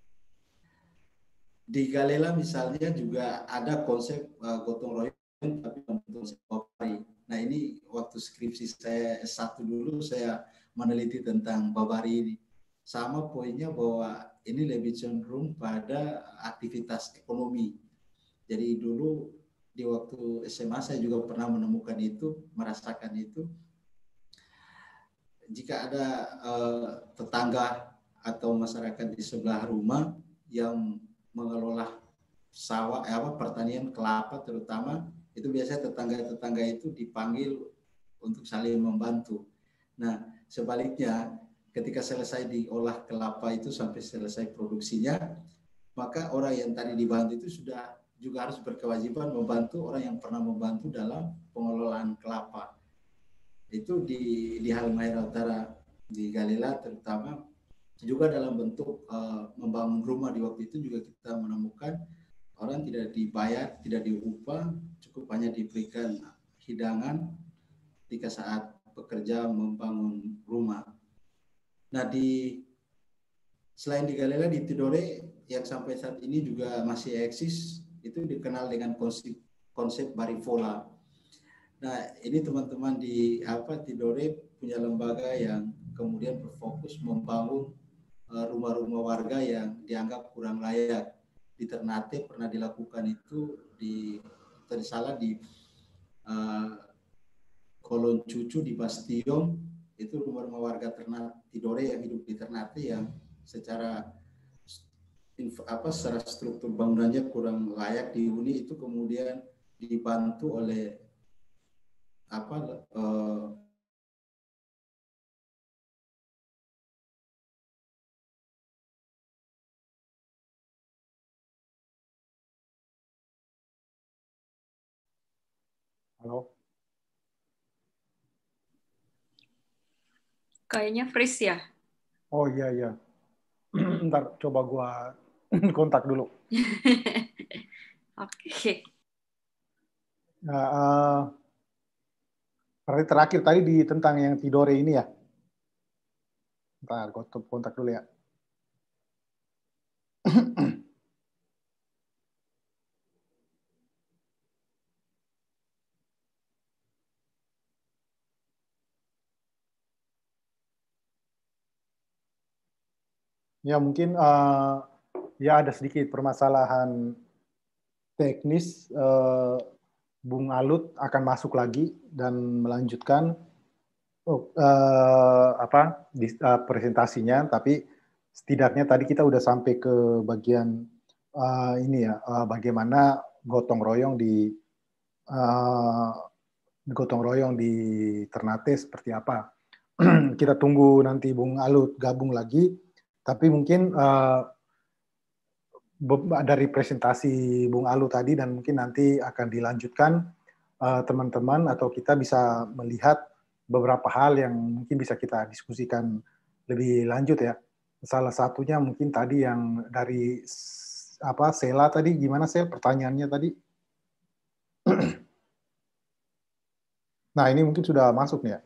Di Galela misalnya juga ada konsep uh, gotong royong tapi konsep babari. Nah ini waktu skripsi saya S satu dulu saya meneliti tentang babari ini. Sama poinnya bahwa ini lebih cenderung pada aktivitas ekonomi. Jadi dulu di waktu S M A saya juga pernah menemukan itu, merasakan itu. Jika ada uh, tetangga atau masyarakat di sebelah rumah yang mengelola sawah, eh, apa pertanian kelapa terutama, itu biasanya tetangga-tetangga itu dipanggil untuk saling membantu. Nah, sebaliknya ketika selesai diolah kelapa itu sampai selesai produksinya, maka orang yang tadi dibantu itu sudah juga harus berkewajiban membantu orang yang pernah membantu dalam pengelolaan kelapa. Itu di, di Halmahera Utara, di Galela terutama, juga dalam bentuk uh, membangun rumah. Di waktu itu juga kita menemukan orang tidak dibayar, tidak diupah, cukup hanya diberikan hidangan ketika saat bekerja membangun rumah. Nah, di selain di Galela, di Tidore yang sampai saat ini juga masih eksis, itu dikenal dengan konsep, konsep Barifola. Nah, ini teman-teman di apa Tidore punya lembaga yang kemudian berfokus membangun rumah-rumah warga yang dianggap kurang layak. Di Ternate pernah dilakukan itu di tersalah di uh, Kolon Cucu di Bastion, itu rumah-rumah warga Ternate Tidore yang hidup di Ternate yang secara apa secara struktur bangunannya kurang layak dihuni, itu kemudian dibantu oleh apa uh, Halo. Kayaknya freeze ya. Oh iya iya. Ntar coba gua kontak dulu. Oke. Okay. Nah, uh, berarti terakhir tadi di tentang yang Tidore ini ya. Ntar gua kontak dulu ya. Ya mungkin uh, ya ada sedikit permasalahan teknis. Uh, Bung Alut akan masuk lagi dan melanjutkan oh, uh, apa di, uh, presentasinya. Tapi setidaknya tadi kita udah sampai ke bagian uh, ini ya, uh, bagaimana gotong royong di uh, gotong royong di Ternate seperti apa. Kita tunggu nanti Bung Alut gabung lagi. Tapi mungkin uh, dari presentasi Bung Alu tadi dan mungkin nanti akan dilanjutkan uh, teman-teman atau kita bisa melihat beberapa hal yang mungkin bisa kita diskusikan lebih lanjut ya. Salah satunya mungkin tadi yang dari apa Sela tadi, gimana Sel pertanyaannya tadi? Nah ini mungkin sudah masuk nih ya.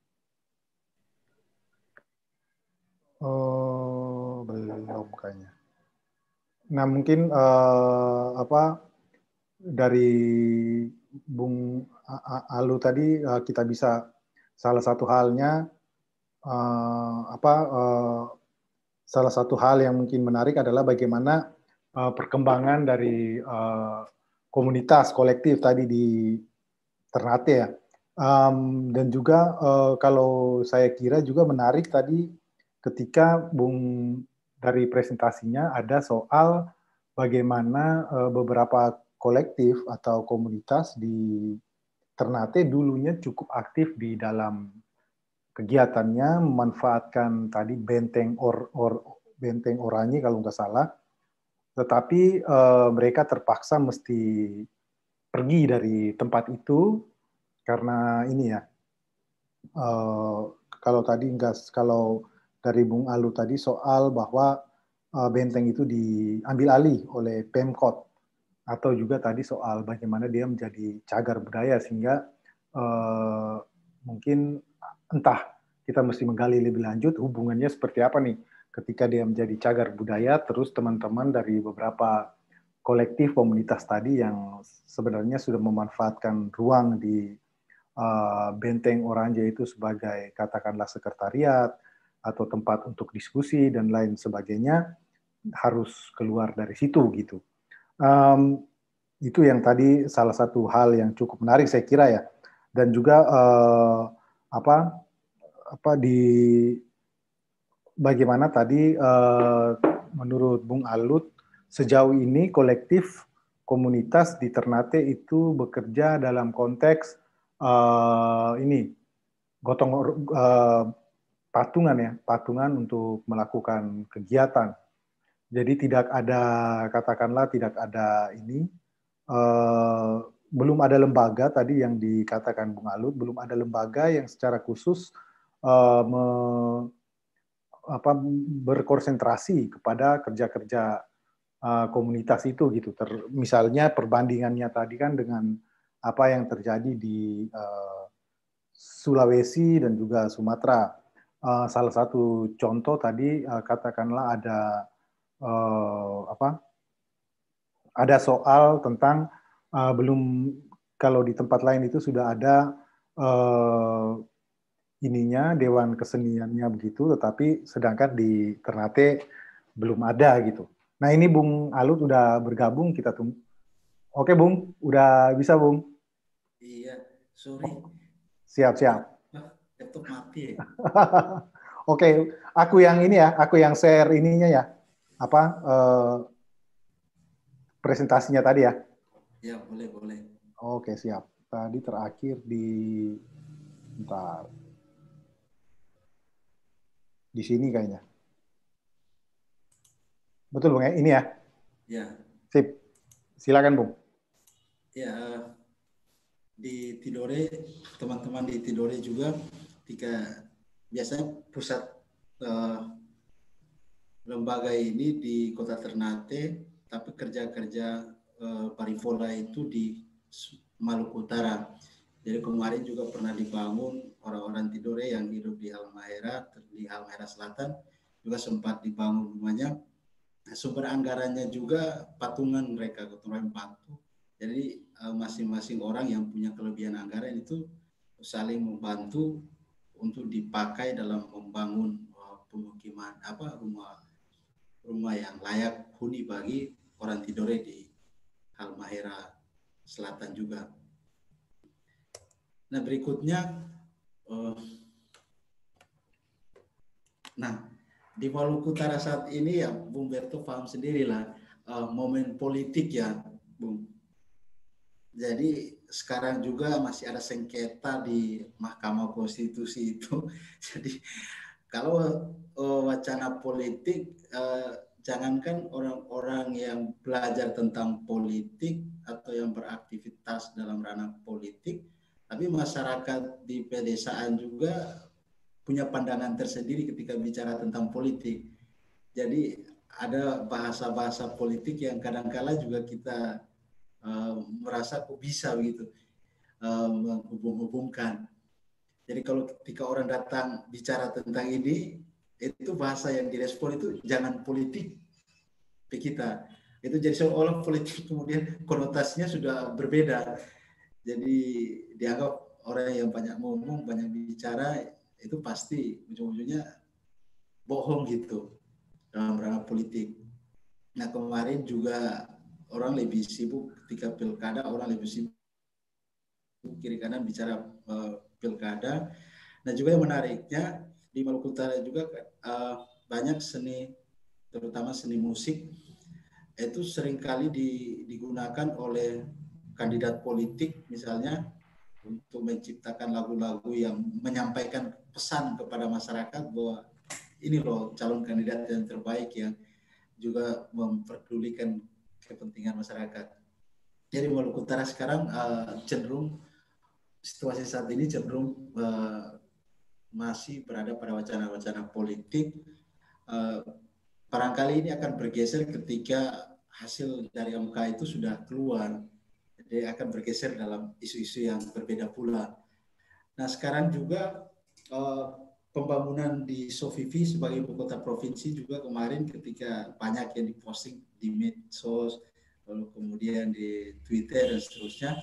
Oh, belum kayaknya. Nah mungkin uh, apa dari Bung Alu tadi uh, kita bisa salah satu halnya uh, apa uh, salah satu hal yang mungkin menarik adalah bagaimana uh, perkembangan dari uh, komunitas kolektif tadi di Ternate ya. Um, dan juga uh, kalau saya kira juga menarik tadi ketika Bung dari presentasinya ada soal bagaimana uh, beberapa kolektif atau komunitas di Ternate dulunya cukup aktif di dalam kegiatannya, memanfaatkan tadi benteng or, or benteng Oranye kalau nggak salah, tetapi uh, mereka terpaksa mesti pergi dari tempat itu karena ini ya, uh, kalau tadi enggak, kalau dari Bung Alu tadi soal bahwa uh, benteng itu diambil alih oleh Pemkot, atau juga tadi soal bagaimana dia menjadi cagar budaya sehingga uh, mungkin entah kita mesti menggali lebih lanjut hubungannya seperti apa nih ketika dia menjadi cagar budaya, terus teman-teman dari beberapa kolektif komunitas tadi yang sebenarnya sudah memanfaatkan ruang di uh, benteng Oranje itu sebagai katakanlah sekretariat atau tempat untuk diskusi dan lain sebagainya harus keluar dari situ gitu. Um, itu yang tadi salah satu hal yang cukup menarik saya kira ya, dan juga uh, apa apa di bagaimana tadi uh, menurut Bung Alut sejauh ini kolektif komunitas di Ternate itu bekerja dalam konteks uh, ini gotong uh, patungan ya, patungan untuk melakukan kegiatan. Jadi tidak ada, katakanlah tidak ada ini, uh, belum ada lembaga tadi yang dikatakan Bung Alut, belum ada lembaga yang secara khusus uh, me, apa, berkonsentrasi kepada kerja-kerja uh, komunitas itu gitu. Ter, misalnya perbandingannya tadi kan dengan apa yang terjadi di uh, Sulawesi dan juga Sumatera. Uh, salah satu contoh tadi uh, katakanlah ada uh, apa? Ada soal tentang uh, belum, kalau di tempat lain itu sudah ada uh, ininya dewan keseniannya begitu, tetapi sedangkan di Ternate belum ada gitu. Nah ini Bung Alut udah bergabung, kita tunggu. Oke Bung, udah bisa Bung? Iya, sorry. Siap-siap. Laptop mati ya. Oke, aku yang ini ya, aku yang share ininya ya, apa eh, presentasinya tadi ya. Ya, boleh, boleh. Oke, siap. Tadi terakhir di, bentar, di sini kayaknya. Betul Bung ya, ini ya? Ya. Sip, silakan Bung. Ya, di Tidore, teman-teman di Tidore juga, ketika biasanya pusat uh, lembaga ini di Kota Ternate, tapi kerja-kerja uh, Parifola itu di Maluku Utara. Jadi kemarin juga pernah dibangun orang-orang Tidore yang hidup di Halmahera, di Halmahera Selatan, juga sempat dibangun rumahnya. Sumber anggarannya juga patungan mereka, gotong royong bantu. Jadi masing-masing orang yang punya kelebihan anggaran itu saling membantu untuk dipakai dalam membangun pemukiman apa rumah rumah yang layak huni bagi orang Tidore di Halmahera Selatan juga. Nah berikutnya, uh, nah di Maluku Utara saat ini ya Bung Berto paham sendirilah uh, momen politik ya Bung. Jadi sekarang juga masih ada sengketa di Mahkamah Konstitusi itu. Jadi kalau uh, wacana politik, uh, jangankan orang-orang yang belajar tentang politik atau yang beraktivitas dalam ranah politik, tapi masyarakat di pedesaan juga punya pandangan tersendiri ketika bicara tentang politik. Jadi ada bahasa-bahasa politik yang kadang-kala juga kita uh, merasa kok bisa begitu uh, menghubung-hubungkan. Jadi kalau ketika orang datang bicara tentang ini, itu bahasa yang direspon itu jangan politik ke kita. Itu jadi seolah politik kemudian konotasinya sudah berbeda. Jadi dianggap orang yang banyak ngomong, banyak bicara, itu pasti ujung-ujungnya bohong gitu dalam ranah politik. Nah kemarin juga orang lebih sibuk ketika pilkada, orang lebih sibuk kiri kanan bicara uh, pilkada. Nah juga yang menariknya di Maluku Utara juga uh, banyak seni, terutama seni musik, itu seringkali di, digunakan oleh kandidat politik misalnya untuk menciptakan lagu-lagu yang menyampaikan pesan kepada masyarakat bahwa ini loh calon kandidat yang terbaik yang juga memperdulikan kepentingan masyarakat. Jadi Maluku Utara sekarang uh, cenderung situasi saat ini cenderung uh, masih berada pada wacana-wacana politik. Uh, barangkali ini akan bergeser ketika hasil dari M K itu sudah keluar. Jadi akan bergeser dalam isu-isu yang berbeda pula. Nah sekarang juga uh, pembangunan di Sofifi sebagai ibu kota provinsi juga kemarin ketika banyak yang diposting di medsos, lalu kemudian di Twitter dan seterusnya,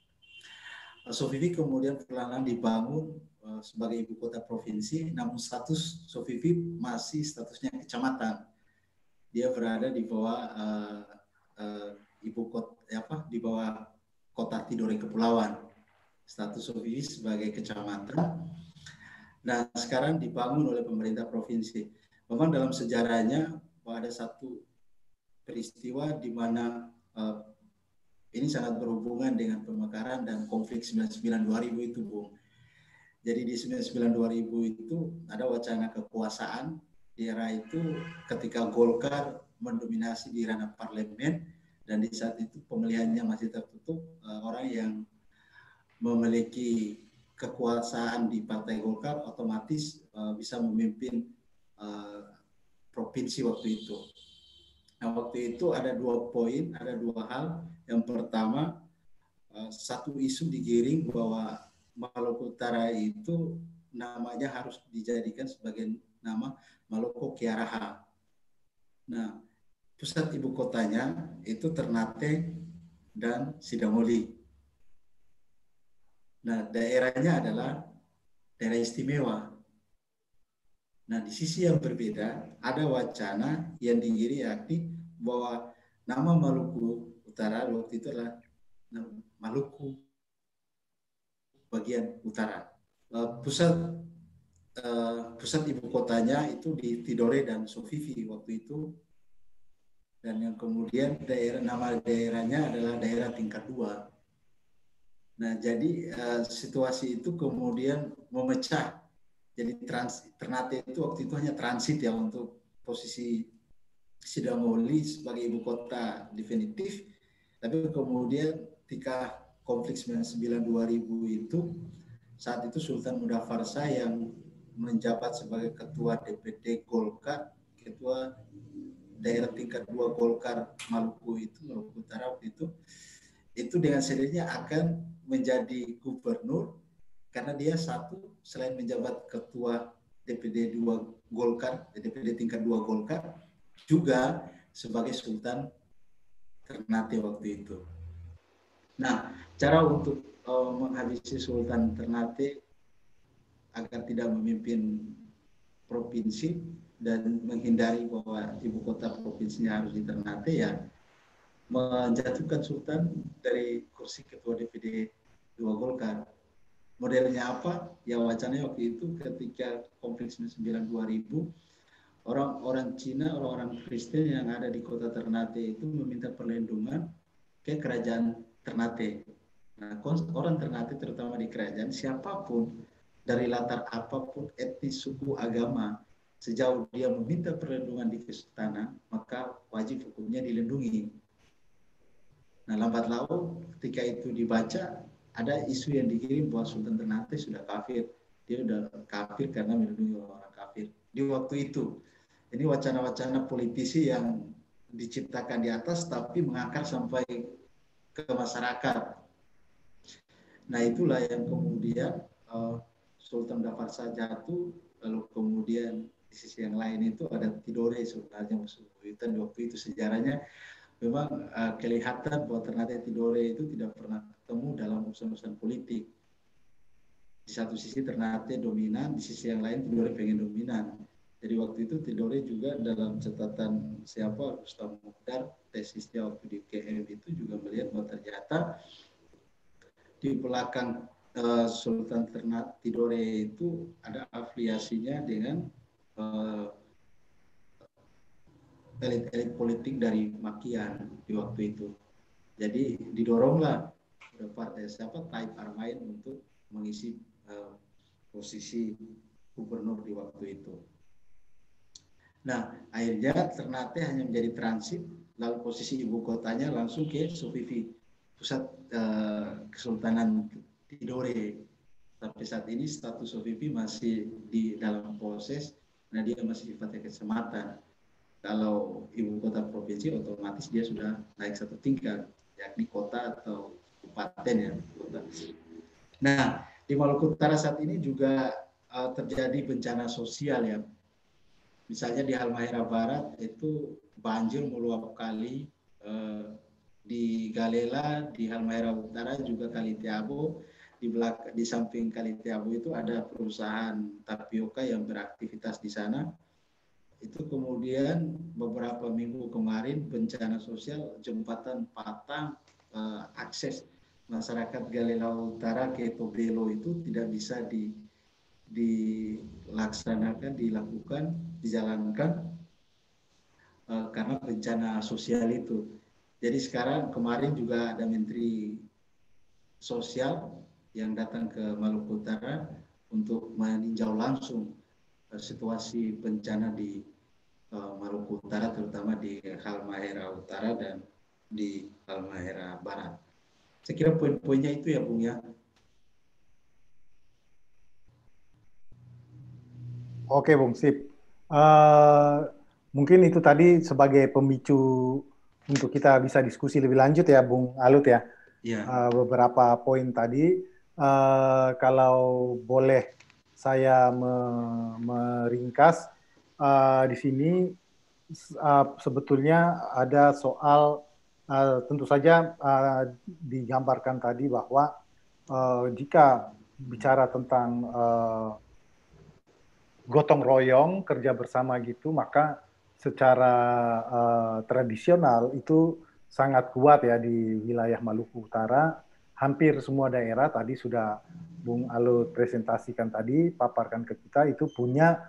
Sofifi kemudian perlahan dibangun uh, sebagai ibu kota provinsi, namun status Sofifi masih statusnya kecamatan. Dia berada di bawah uh, uh, ibu kota apa di bawah kota Tidore Kepulauan. Status Sofifi sebagai kecamatan. Nah, sekarang dibangun oleh pemerintah provinsi. Memang dalam sejarahnya ada satu peristiwa di mana uh, ini sangat berhubungan dengan pemekaran dan konflik sembilan puluh sembilan dua ribu itu, Bung. Jadi di sembilan puluh sembilan dua ribu itu ada wacana kekuasaan di era itu ketika Golkar mendominasi di ranah parlemen, dan di saat itu pemilihannya masih tertutup, orang yang memiliki kekuasaan di Partai Golkar otomatis bisa memimpin provinsi waktu itu. Nah, waktu itu ada dua poin, ada dua hal. Yang pertama, satu isu digiring bahwa Maluku Utara itu namanya harus dijadikan sebagai nama Maluku Kiaraha. Nah, pusat ibu kotanya itu Ternate dan Sidamuli. Nah, daerahnya adalah daerah istimewa. Nah, di sisi yang berbeda, ada wacana yang digiring yakni bahwa nama Maluku Utara waktu itu adalah Maluku bagian utara. Uh, pusat uh, pusat ibu kotanya itu di Tidore dan Sofifi waktu itu, dan yang kemudian daerah nama daerahnya adalah daerah tingkat dua. Nah, jadi uh, situasi itu kemudian memecah. Jadi trans, Ternate itu waktu itu hanya transit ya untuk posisi Sidamuli sebagai ibu kota definitif, tapi kemudian ketika konflik sembilan puluh sembilan dua ribu itu, saat itu Sultan Mudafar Shah yang menjabat sebagai ketua D P D Golkar, ketua daerah tingkat dua Golkar Maluku itu, Maluku Utara waktu itu, itu dengan sendirinya akan menjadi gubernur, karena dia satu, selain menjabat ketua D P D dua Golkar, D P D tingkat dua Golkar, juga sebagai Sultan Ternate waktu itu. Nah, cara untuk uh, menghabisi Sultan Ternate agar tidak memimpin provinsi dan menghindari bahwa ibu kota provinsinya harus di Ternate, ya menjatuhkan Sultan dari kursi ketua D P D dua Golkar. Modelnya apa? Ya wacananya waktu itu ketika konflik sembilan puluh sembilan dua ribu, orang-orang Cina, orang-orang Kristen yang ada di kota Ternate itu meminta perlindungan ke kerajaan Ternate. Nah, orang Ternate terutama di kerajaan, siapapun dari latar apapun, etnis, suku, agama, sejauh dia meminta perlindungan di kesultanan, maka wajib hukumnya dilindungi. Nah, lambat laun ketika itu dibaca, ada isu yang dikirim bahwa Sultan Ternate sudah kafir. Dia sudah kafir karena melindungi orang kafir. Di waktu itu, ini wacana-wacana politisi yang diciptakan di atas tapi mengakar sampai ke masyarakat. Nah, itulah yang kemudian uh, Sultan Mudafar Shah jatuh, lalu kemudian di sisi yang lain itu ada Tidore sebenarnya musuh buyutan. Di waktu itu sejarahnya memang uh, kelihatan bahwa ternyata Tidore itu tidak pernah ketemu dalam urusan-urusan politik. Di satu sisi Ternate dominan, di sisi yang lain Tidore pengen dominan. Jadi waktu itu Tidore juga dalam catatan siapa, Rustam Mukhtar, tesisnya waktu di K M itu juga melihat bahwa ternyata di belakang uh, Sultan Ternate Tidore itu ada afiliasinya dengan uh, elit-elit politik dari Makian di waktu itu. Jadi didoronglah partai siapa Taib Armain untuk mengisi uh, posisi gubernur di waktu itu. Nah, akhirnya Ternate hanya menjadi transit, lalu posisi ibu kotanya langsung ke Sofifi, pusat uh, Kesultanan Tidore. Tapi saat ini status Sofifi masih di dalam proses, nah dia masih sifatnya kecamatan. Kalau ibu kota provinsi otomatis dia sudah naik satu tingkat, yakni kota atau kabupaten ya. Kota. Nah, di Maluku Utara saat ini juga uh, terjadi bencana sosial ya. Misalnya di Halmahera Barat itu banjir meluap kali, uh, di Galela, di Halmahera Utara juga Kali Tiabo, di belakang di samping Kali Tiabo itu ada perusahaan tapioka yang beraktivitas di sana. Itu kemudian beberapa minggu kemarin bencana sosial, jembatan patah, eh, akses masyarakat Galela Utara ke Tobelo itu tidak bisa di, dilaksanakan, dilakukan, dijalankan eh, karena bencana sosial itu. Jadi sekarang kemarin juga ada Menteri Sosial yang datang ke Maluku Utara untuk meninjau langsung uh, situasi bencana di uh, Maluku Utara, terutama di Halmahera Utara dan di Halmahera Barat. Saya kira poin-poinnya itu ya, Bung ya. Oke, Bung, sip. Uh, mungkin itu tadi sebagai pemicu untuk kita bisa diskusi lebih lanjut ya, Bung Alut ya. Ya. Uh, beberapa poin tadi, uh, kalau boleh saya me meringkas, uh, di sini uh, sebetulnya ada soal, uh, tentu saja uh, digambarkan tadi bahwa uh, jika bicara tentang uh, gotong royong, kerja bersama gitu, maka secara uh, tradisional itu sangat kuat ya di wilayah Maluku Utara. Hampir semua daerah tadi sudah Bung Alut presentasikan tadi, paparkan ke kita, itu punya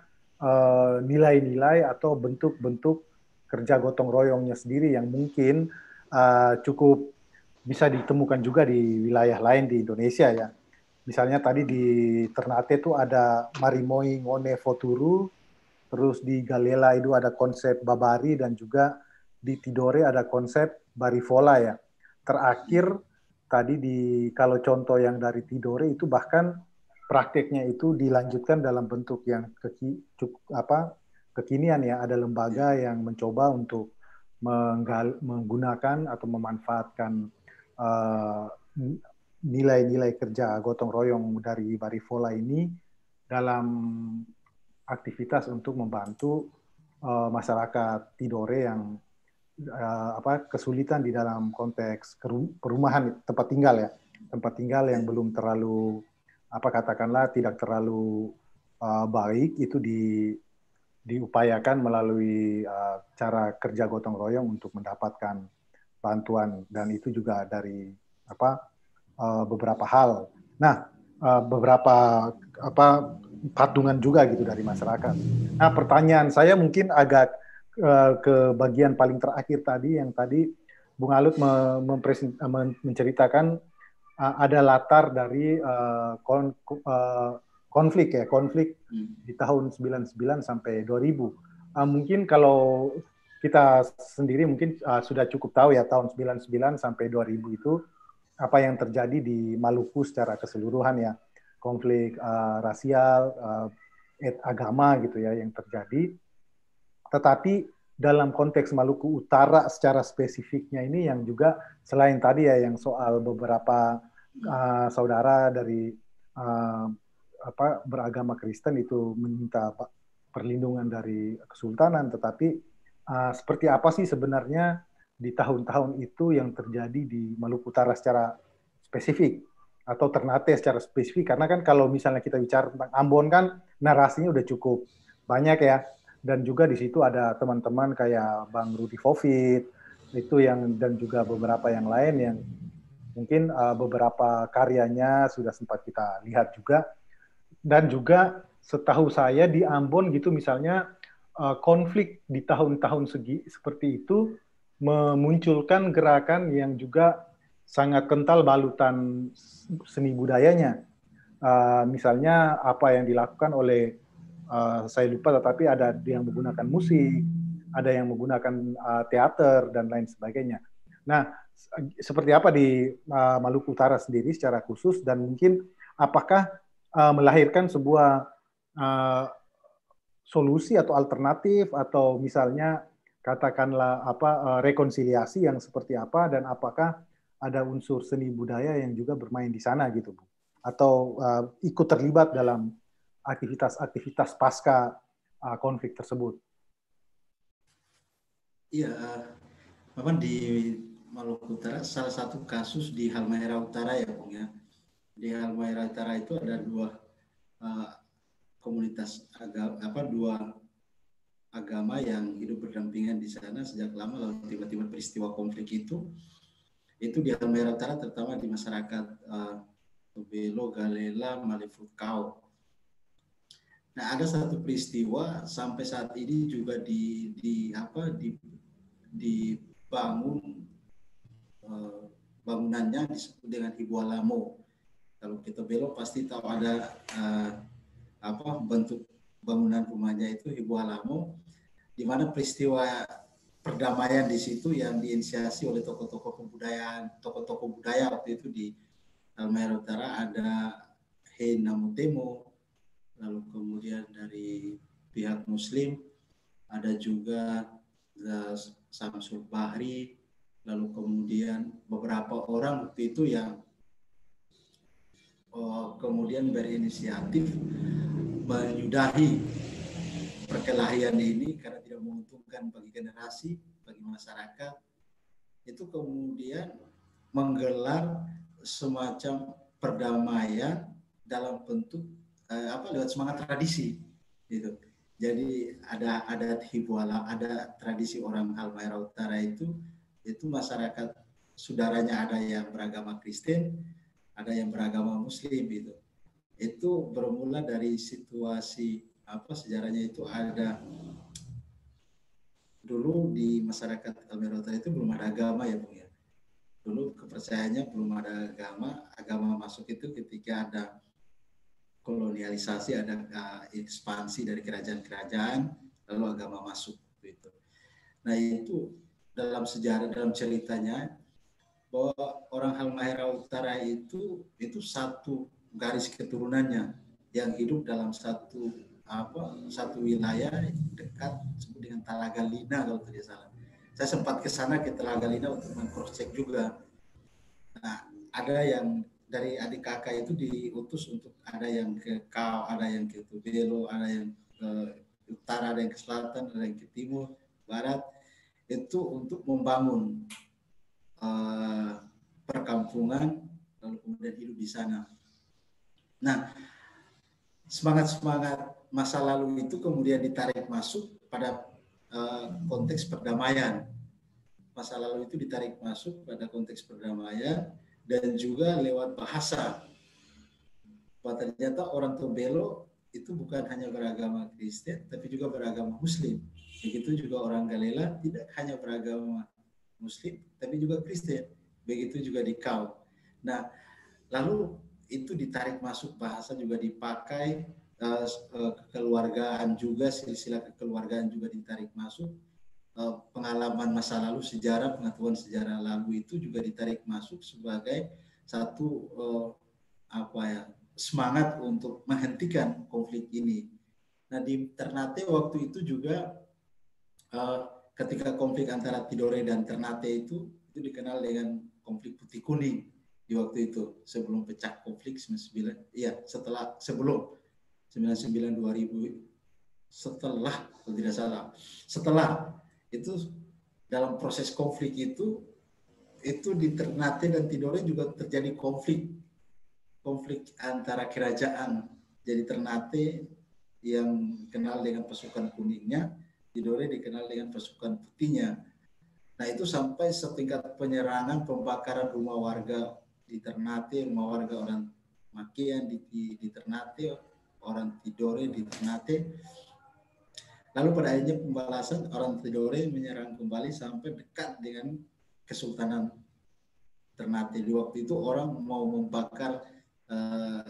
nilai-nilai uh, atau bentuk-bentuk kerja gotong royongnya sendiri yang mungkin uh, cukup bisa ditemukan juga di wilayah lain di Indonesia ya. Misalnya tadi di Ternate itu ada Marimoi Ngone Foturu, terus di Galela itu ada konsep Babari, dan juga di Tidore ada konsep Barifola ya. Terakhir tadi di kalau contoh yang dari Tidore itu bahkan prakteknya itu dilanjutkan dalam bentuk yang keki, cukup, apa, kekinian ya. Ada lembaga yang mencoba untuk menggal, menggunakan atau memanfaatkan uh, nilai-nilai kerja gotong royong dari Barifola ini dalam aktivitas untuk membantu uh, masyarakat Tidore yang uh, apa kesulitan di dalam konteks perumahan tempat tinggal ya, tempat tinggal yang belum terlalu apa katakanlah tidak terlalu uh, baik, itu di diupayakan melalui uh, cara kerja gotong royong untuk mendapatkan bantuan, dan itu juga dari apa uh, beberapa hal. Nah, uh, beberapa apa patungan juga gitu dari masyarakat. Nah, pertanyaan saya mungkin agak uh, ke bagian paling terakhir tadi, yang tadi Bung Alut menceritakan uh, ada latar dari uh, kon, uh, konflik ya, konflik hmm. di tahun sembilan puluh sembilan sampai dua ribu. Uh, mungkin kalau kita sendiri mungkin uh, sudah cukup tahu ya tahun sembilan puluh sembilan sampai dua ribu itu apa yang terjadi di Maluku secara keseluruhan ya, konflik uh, rasial, uh, et agama gitu ya yang terjadi. Tetapi dalam konteks Maluku Utara secara spesifiknya ini yang juga selain tadi ya yang soal beberapa uh, saudara dari uh, apa beragama Kristen itu meminta perlindungan dari kesultanan, tetapi uh, seperti apa sih sebenarnya di tahun-tahun itu yang terjadi di Maluku Utara secara spesifik atau Ternate secara spesifik, karena kan kalau misalnya kita bicara tentang Ambon kan narasinya udah cukup banyak ya, dan juga di situ ada teman-teman kayak Bang Rudi Fofit itu yang, dan juga beberapa yang lain yang mungkin uh, beberapa karyanya sudah sempat kita lihat juga. Dan juga setahu saya di Ambon gitu misalnya uh, konflik di tahun-tahun segi seperti itu memunculkan gerakan yang juga sangat kental balutan seni budayanya. Uh, misalnya apa yang dilakukan oleh uh, saya lupa, tetapi ada yang menggunakan musik, ada yang menggunakan uh, teater dan lain sebagainya. Nah, seperti apa di uh, Maluku Utara sendiri secara khusus, dan mungkin apakah uh, melahirkan sebuah uh, solusi atau alternatif, atau misalnya katakanlah apa uh, rekonsiliasi yang seperti apa, dan apakah ada unsur seni budaya yang juga bermain di sana gitu, Bu, atau uh, ikut terlibat dalam aktivitas-aktivitas pasca uh, konflik tersebut? Iya, memang di Maluku Utara salah satu kasus di Halmahera Utara ya, Bung ya. Di Halmahera Utara itu ada dua uh, komunitas agama, apa dua agama yang hidup berdampingan di sana sejak lama, lalu tiba-tiba peristiwa konflik itu itu di Halmahera Utara, terutama di masyarakat uh, Tobelo, Galela, Malifukau. Nah, ada satu peristiwa sampai saat ini juga di, di apa di dibangun uh, bangunannya disebut dengan Hibualamo. Kalau kita belok pasti tahu ada uh, apa bentuk bangunan rumahnya itu Hibualamo, di mana peristiwa perdamaian di situ yang diinisiasi oleh tokoh-tokoh kebudayaan, tokoh-tokoh budaya waktu itu di Halmahera Utara ada Hein Namutemo, lalu kemudian dari pihak Muslim ada juga Samsul Bahri, lalu kemudian beberapa orang waktu itu yang oh, kemudian berinisiatif menyudahi perkelahian ini karena tidak menguntungkan bagi generasi, bagi masyarakat. Itu kemudian menggelar semacam perdamaian dalam bentuk eh, apa lewat semangat tradisi gitu. Jadi ada adat Hibuala, ada tradisi orang Halmahera Utara itu itu masyarakat saudaranya ada yang beragama Kristen, ada yang beragama Muslim gitu. Itu bermula dari situasi apa sejarahnya itu ada dulu di masyarakat Halmahera Utara itu belum ada agama ya Bung ya. Dulu kepercayaannya belum ada agama, agama masuk itu ketika ada kolonialisasi, ada uh, ekspansi dari kerajaan-kerajaan, lalu agama masuk itu. Nah itu dalam sejarah, dalam ceritanya bahwa orang Halmahera Utara itu itu satu garis keturunannya yang hidup dalam satu apa satu wilayah dekat disebut dengan Talaga Lina kalau tidak salah. Saya sempat ke sana ke Talaga Lina untuk meng-cross check juga. Nah, ada yang dari adik kakak itu diutus untuk ada yang ke Kau, ada yang ke Tubelo, ada yang ke utara, ada yang ke selatan, ada yang ke timur, barat. Itu untuk membangun uh, perkampungan lalu kemudian hidup di sana. Nah, semangat-semangat masa lalu itu kemudian ditarik masuk pada uh, konteks perdamaian. Masa lalu itu ditarik masuk pada konteks perdamaian dan juga lewat bahasa. Bahwa ternyata orang Tobelo itu bukan hanya beragama Kristen, tapi juga beragama Muslim. Begitu juga orang Galela tidak hanya beragama Muslim, tapi juga Kristen. Begitu juga di Kau. Nah, lalu itu ditarik masuk bahasa juga dipakai, uh, uh, kekeluargaan juga, silsilah kekeluargaan juga ditarik masuk, uh, pengalaman masa lalu, sejarah, pengetahuan sejarah lalu itu juga ditarik masuk sebagai satu uh, apa ya semangat untuk menghentikan konflik ini. Nah di Ternate waktu itu juga uh, ketika konflik antara Tidore dan Ternate itu itu dikenal dengan konflik putih kuning. Di waktu itu sebelum pecah konflik sembilan puluh sembilan, iya setelah sebelum sembilan puluh sembilan dua ribu, setelah kalau tidak salah setelah itu dalam proses konflik itu itu di Ternate dan Tidore juga terjadi konflik konflik antara kerajaan. Jadi Ternate yang kenal dengan pasukan kuningnya, Tidore dikenal dengan pasukan putihnya. Nah itu sampai setingkat penyerangan, pembakaran rumah warga di Ternate, rumah warga orang Makian di, di, di Ternate, orang Tidore di Ternate. Lalu pada akhirnya pembalasan, orang Tidore menyerang kembali sampai dekat dengan Kesultanan Ternate. Di waktu itu orang mau membakar uh,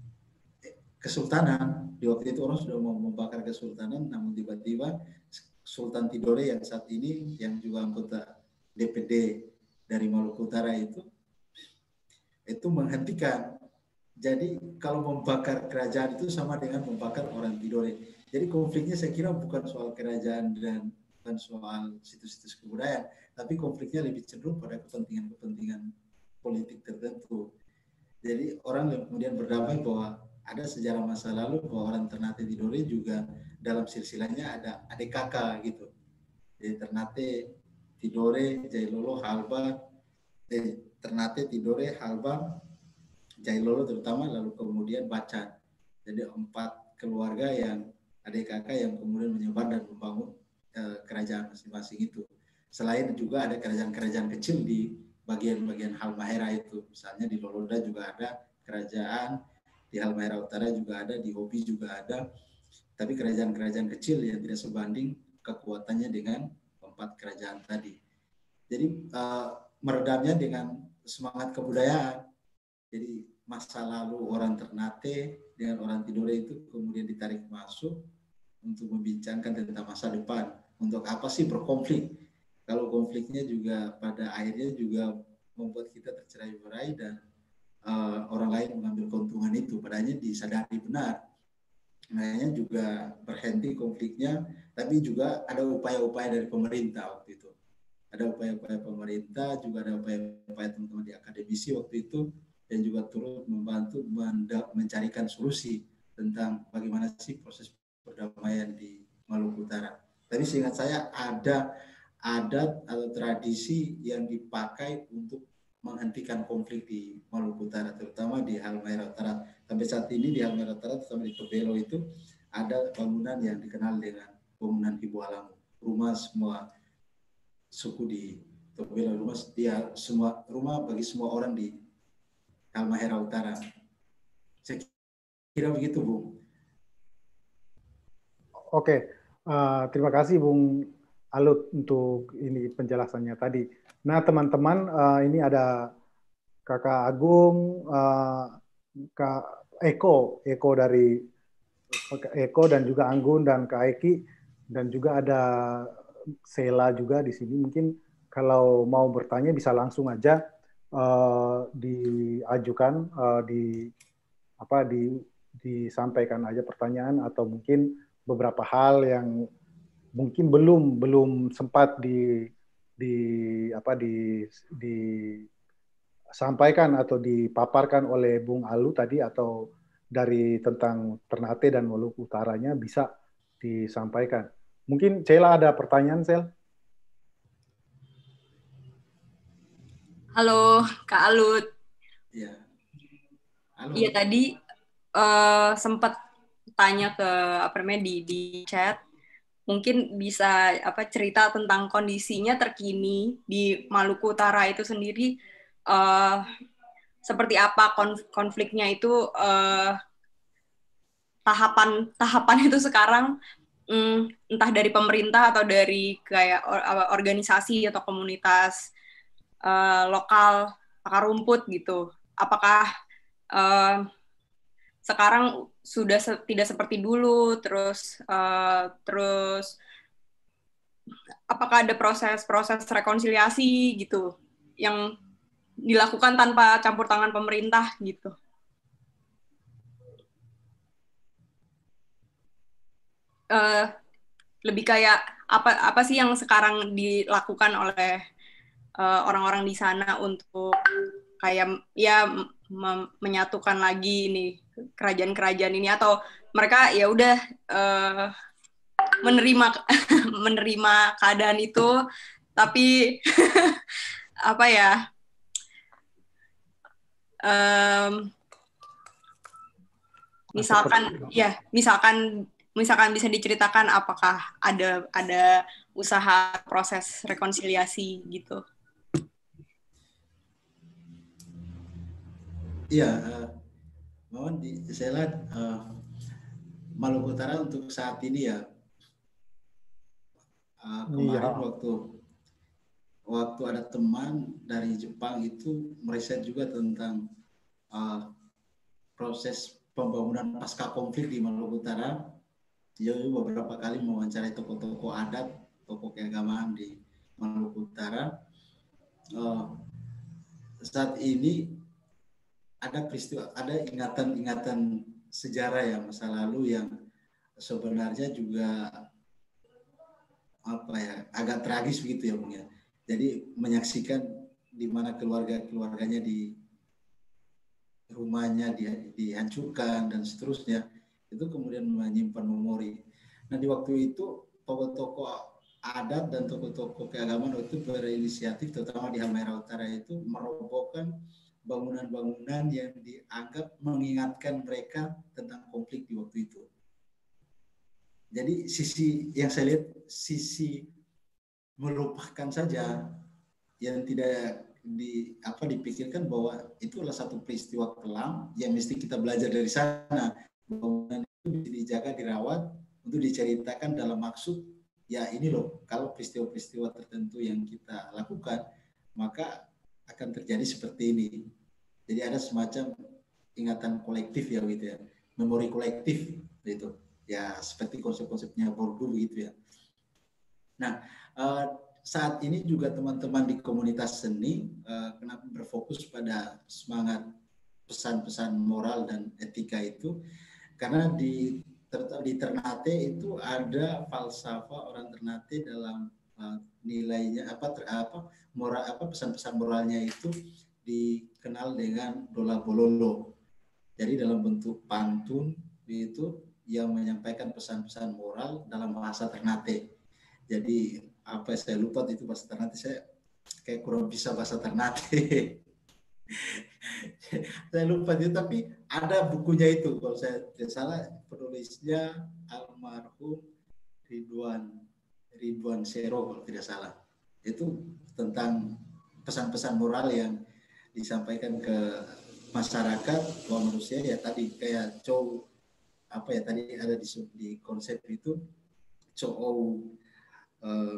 Kesultanan. Di waktu itu orang sudah mau membakar Kesultanan, namun tiba-tiba Sultan Tidore yang saat ini yang juga anggota D P D dari Maluku Utara itu itu menghentikan. Jadi kalau membakar kerajaan itu sama dengan membakar orang Tidore. Jadi konfliknya saya kira bukan soal kerajaan dan bukan soal situs-situs kebudayaan, tapi konfliknya lebih cenderung pada kepentingan-kepentingan politik tertentu. Jadi orang yang kemudian berdamai bahwa ada sejarah masa lalu bahwa orang Ternate Tidore juga dalam silsilahnya ada adik kakak gitu. Jadi Ternate Tidore, Jailolo, Halbar, eh, Ternate, Tidore, Halbar, Jailolo terutama, lalu kemudian Bacan. Jadi empat keluarga yang adik kakak yang kemudian menyebar dan membangun eh, kerajaan masing-masing itu. Selain juga ada kerajaan-kerajaan kecil di bagian-bagian Halmahera itu. Misalnya di Loloda juga ada kerajaan, di Halmahera Utara juga ada, di Hobi juga ada. Tapi kerajaan-kerajaan kecil yang tidak sebanding kekuatannya dengan empat kerajaan tadi. Jadi uh, meredamnya dengan semangat kebudayaan. Jadi masa lalu orang Ternate dengan orang Tidore itu kemudian ditarik masuk untuk membincangkan tentang masa depan. Untuk apa sih berkonflik? Kalau konfliknya juga pada akhirnya juga membuat kita tercerai-berai dan uh, orang lain mengambil keuntungan itu. Padahal disadari benar. Makanya juga berhenti konfliknya, tapi juga ada upaya-upaya dari pemerintah waktu itu. Ada upaya-upaya pemerintah, juga ada upaya-upaya teman-teman di akademisi waktu itu, dan juga turut membantu mencarikan solusi tentang bagaimana sih proses perdamaian di Maluku Utara. Tapi seingat saya ada adat atau tradisi yang dipakai untuk menghentikan konflik di Maluku Utara, terutama di Halmahera Utara. Sampai saat ini di Halmahera Utara, terutama di Tobelo itu, ada bangunan yang dikenal dengan bangunan Ibu Alamu. Rumah semua suku di Tobelo, rumah dia semua rumah bagi semua orang di Halmahera Utara. Saya kira begitu, Bung. Oke, uh, terima kasih Bung Alut untuk ini penjelasannya tadi. Nah, teman-teman, uh, ini ada Kakak Agung, uh, Kak Eko, Eko dari Eko dan juga Anggun dan Kak Eki, dan juga ada Sela juga di sini. Mungkin kalau mau bertanya bisa langsung aja uh, diajukan, uh, di apa di disampaikan aja pertanyaan, atau mungkin beberapa hal yang mungkin belum belum sempat di di apa di disampaikan atau dipaparkan oleh Bung Alu tadi, atau dari tentang Ternate dan Maluku Utaranya bisa disampaikan. Mungkin Cela ada pertanyaan, Sel? Halo, Kak Alut. Iya. Halo. Iya, tadi uh, sempat tanya ke apa namanya di di chat. Mungkin bisa apa cerita tentang kondisinya terkini di Maluku Utara itu sendiri, uh, seperti apa konf- konfliknya itu, uh, tahapan tahapan itu sekarang, um, entah dari pemerintah atau dari kayak or- organisasi atau komunitas uh, lokal akar rumput gitu. Apakah uh, sekarang sudah se- tidak seperti dulu, terus uh, terus apakah ada proses-proses rekonsiliasi gitu yang dilakukan tanpa campur tangan pemerintah gitu? Uh, lebih kayak apa apa sih yang sekarang dilakukan oleh uh, orang-orang di sana untuk kayak ya mem- menyatukan lagi ini kerajaan-kerajaan ini, atau mereka ya udah uh, menerima menerima keadaan itu, tapi apa ya, um, misalkan ya misalkan misalkan bisa diceritakan apakah ada ada usaha proses rekonsiliasi gitu? Iya, uh, mohon di saya lihat uh, Maluku Utara untuk saat ini ya, uh, kemarin iya. waktu waktu ada teman dari Jepang itu meriset juga tentang uh, proses pembangunan pasca konflik di Maluku Utara. Dia beberapa kali mewawancarai tokoh-tokoh adat, tokoh keagamaan di Maluku Utara. Uh, saat ini ada peristiwa, ada ingatan-ingatan sejarah ya masa lalu yang sebenarnya juga apa ya agak tragis begitu ya Bung ya. Jadi menyaksikan di mana keluarga-keluarganya di rumahnya di, dihancurkan dan seterusnya, itu kemudian menyimpan memori. Nah di waktu itu tokoh-tokoh adat dan tokoh-tokoh keagamaan itu berinisiatif, terutama di Halmahera Utara itu merobohkan bangunan-bangunan yang dianggap mengingatkan mereka tentang konflik di waktu itu. Jadi sisi yang saya lihat, sisi melupakan saja, yang tidak di apa dipikirkan bahwa itu adalah satu peristiwa kelam yang mesti kita belajar dari sana. Bangunan itu mesti dijaga, dirawat untuk diceritakan dalam maksud ya ini loh, kalau peristiwa-peristiwa tertentu yang kita lakukan, maka akan terjadi seperti ini. Jadi ada semacam ingatan kolektif ya gitu ya, memori kolektif gitu. Ya seperti konsep-konsepnya Bourdieu gitu ya. Nah, uh, saat ini juga teman-teman di komunitas seni uh, kenapa berfokus pada semangat pesan-pesan moral dan etika itu, karena di di Ternate itu ada falsafah orang Ternate dalam uh, nilainya apa ter, apa moral apa pesan-pesan moralnya itu dikenal dengan dola bololo. Jadi dalam bentuk pantun itu yang menyampaikan pesan-pesan moral dalam bahasa Ternate. Jadi apa saya lupa itu bahasa Ternate, saya kayak kurang bisa bahasa Ternate. Saya lupa itu, tapi ada bukunya itu kalau saya tidak salah, penulisnya almarhum Ridwan Ridwan Sero kalau tidak salah. Itu tentang pesan-pesan moral yang disampaikan ke masyarakat bahwa manusia ya tadi kayak cow apa ya tadi ada di, di konsep itu cow uh,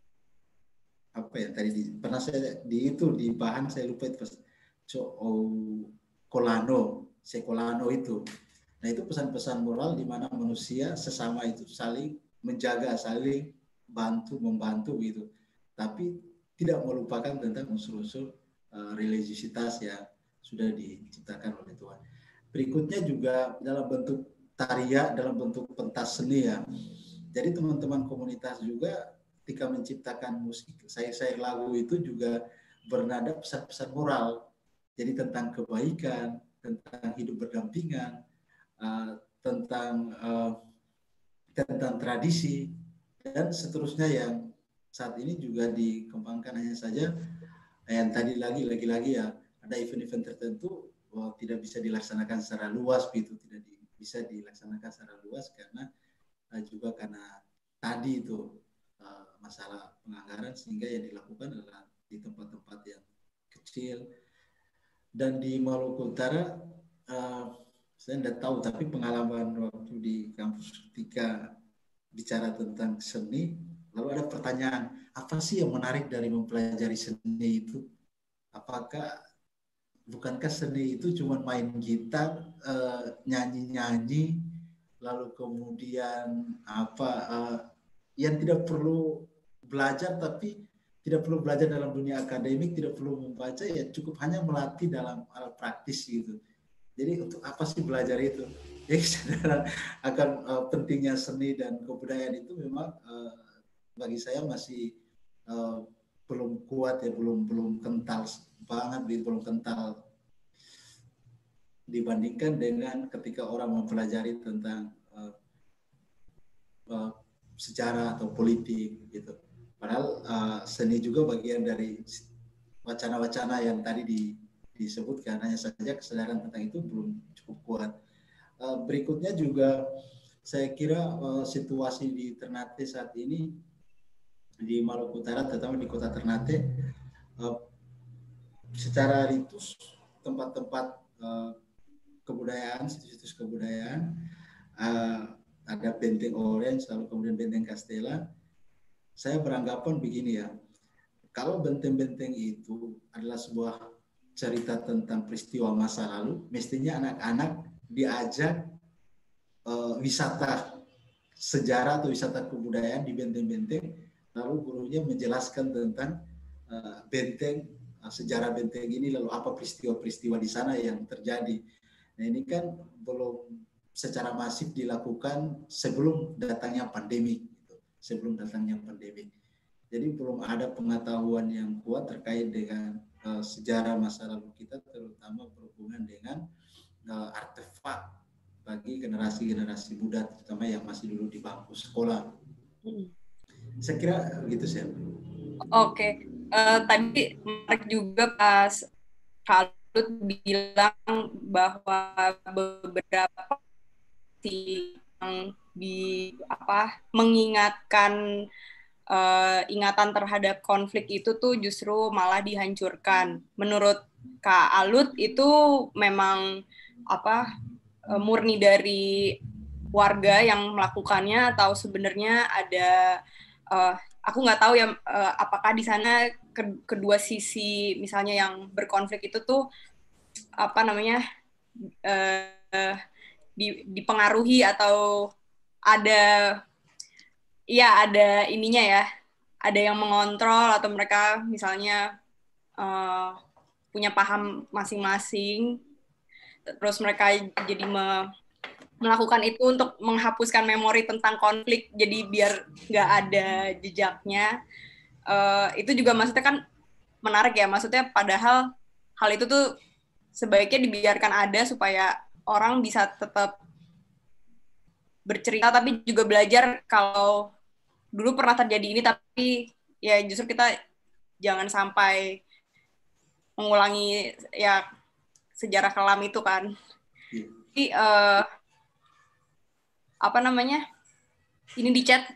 apa ya tadi di, pernah saya di itu di bahan saya lupa itu cow kolano sekolano itu. Nah itu pesan-pesan moral di mana manusia sesama itu saling menjaga, saling bantu membantu gitu, tapi tidak melupakan tentang unsur-unsur uh, religiositas yang sudah diciptakan oleh Tuhan. Berikutnya juga dalam bentuk tarian, dalam bentuk pentas seni ya. Jadi teman-teman komunitas juga ketika menciptakan musik, saya-saya lagu itu juga bernada pesan-pesan moral. Jadi tentang kebaikan, tentang hidup berdampingan, uh, tentang uh, tentang tradisi dan seterusnya yang saat ini juga dikembangkan. Hanya saja yang tadi lagi lagi-lagi ya ada event-event tertentu oh, tidak bisa dilaksanakan secara luas gitu, tidak di, bisa dilaksanakan secara luas karena uh, juga karena tadi itu uh, masalah penganggaran, sehingga yang dilakukan adalah di tempat-tempat yang kecil. Dan di Maluku Utara uh, saya tidak tahu, tapi pengalaman waktu di kampus ketika bicara tentang seni, lalu ada pertanyaan, apa sih yang menarik dari mempelajari seni itu? Apakah bukankah seni itu cuma main gitar, uh, nyanyi-nyanyi, lalu kemudian apa uh, yang tidak perlu belajar, tapi tidak perlu belajar dalam dunia akademik, tidak perlu membaca, ya cukup hanya melatih dalam hal praktis gitu. Jadi untuk apa sih belajar itu? Jadi kesadaran akan uh, pentingnya seni dan kebudayaan itu memang uh, bagi saya masih uh, belum kuat ya, belum belum kental banget, belum kental dibandingkan dengan ketika orang mempelajari tentang uh, uh, sejarah atau politik gitu. Padahal uh, seni juga bagian dari wacana-wacana yang tadi di, disebutkan, hanya saja kesadaran tentang itu belum cukup kuat. Uh, berikutnya juga saya kira uh, situasi di Ternate saat ini di Maluku Utara, terutama di kota Ternate, uh, secara ritus tempat-tempat uh, kebudayaan, situs-situs kebudayaan, uh, ada Benteng Orange, lalu kemudian Benteng Castella. Saya beranggapan begini ya, kalau benteng-benteng itu adalah sebuah cerita tentang peristiwa masa lalu, mestinya anak-anak diajak uh, wisata sejarah atau wisata kebudayaan di benteng-benteng, lalu gurunya menjelaskan tentang uh, benteng, uh, sejarah benteng ini, lalu apa peristiwa-peristiwa di sana yang terjadi. Nah ini kan belum secara masif dilakukan sebelum datangnya pandemi. sebelum datangnya pandemi. Jadi belum ada pengetahuan yang kuat terkait dengan uh, sejarah masa lalu kita, terutama berhubungan dengan uh, artefak bagi generasi-generasi muda, terutama yang masih dulu di bangku sekolah. Hmm. Saya kira gitu sih. Oke, uh, tadi menarik juga pas Kalut bilang bahwa beberapa yang di apa mengingatkan uh, ingatan terhadap konflik itu tuh justru malah dihancurkan. Menurut Kak Alut itu memang apa uh, murni dari warga yang melakukannya, atau sebenarnya ada uh, aku nggak tahu ya uh, apakah di sana kedua sisi misalnya yang berkonflik itu tuh apa namanya uh, dipengaruhi atau ada ya ada ininya ya, ada yang mengontrol atau mereka misalnya uh, punya paham masing-masing, terus mereka jadi me, melakukan itu untuk menghapuskan memori tentang konflik, jadi biar nggak ada jejaknya. Uh, itu juga maksudnya kan menarik ya, maksudnya padahal hal itu tuh sebaiknya dibiarkan ada supaya orang bisa tetap bercerita, tapi juga belajar kalau dulu pernah terjadi ini, tapi ya justru kita jangan sampai mengulangi ya sejarah kelam itu kan. Jadi uh, apa namanya, ini di chat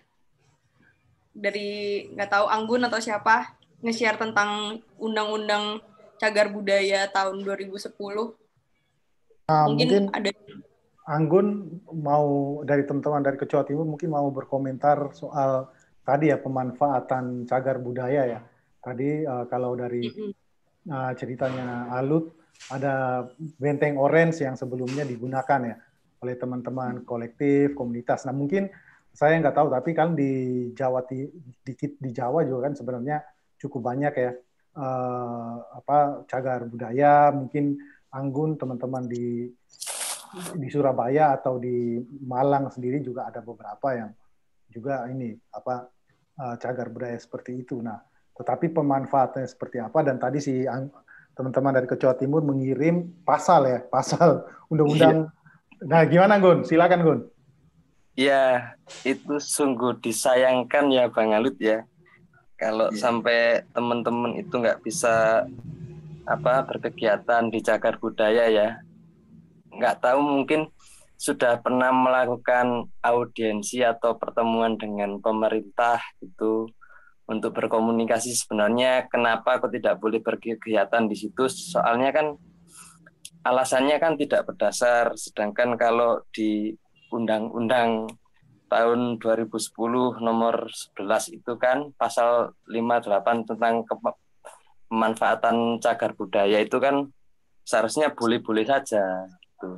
dari nggak tahu Anggun atau siapa nge-share tentang Undang-Undang Cagar Budaya tahun dua ribu sepuluh. Nah, mungkin, mungkin ada Anggun mau dari teman-teman dari Kecoa Timur mungkin mau berkomentar soal tadi ya pemanfaatan cagar budaya ya. Tadi uh, kalau dari mm-hmm. uh, ceritanya Alut ada benteng orange yang sebelumnya digunakan ya oleh teman-teman kolektif komunitas. Nah mungkin saya nggak tahu, tapi kan di Jawa dikit di Jawa juga kan sebenarnya cukup banyak ya uh, apa cagar budaya. Mungkin Anggun teman-teman di di Surabaya atau di Malang sendiri juga ada beberapa yang juga ini apa uh, cagar budaya seperti itu. Nah, tetapi pemanfaatannya seperti apa, dan tadi si teman-teman dari Kecoa Timur mengirim pasal ya, pasal undang-undang. Nah, gimana Gun? Silakan Gun. Ya, itu sungguh disayangkan ya Bang Alut ya. Kalau yeah. sampai teman-teman itu nggak bisa apa berkegiatan di cagar budaya ya. Nggak tahu mungkin sudah pernah melakukan audiensi atau pertemuan dengan pemerintah gitu untuk berkomunikasi sebenarnya kenapa kok tidak boleh berkegiatan di situ, soalnya kan alasannya kan tidak berdasar, sedangkan kalau di Undang-Undang tahun dua ribu sepuluh nomor sebelas itu kan pasal lima puluh delapan tentang pemanfaatan cagar budaya itu kan seharusnya boleh-boleh saja.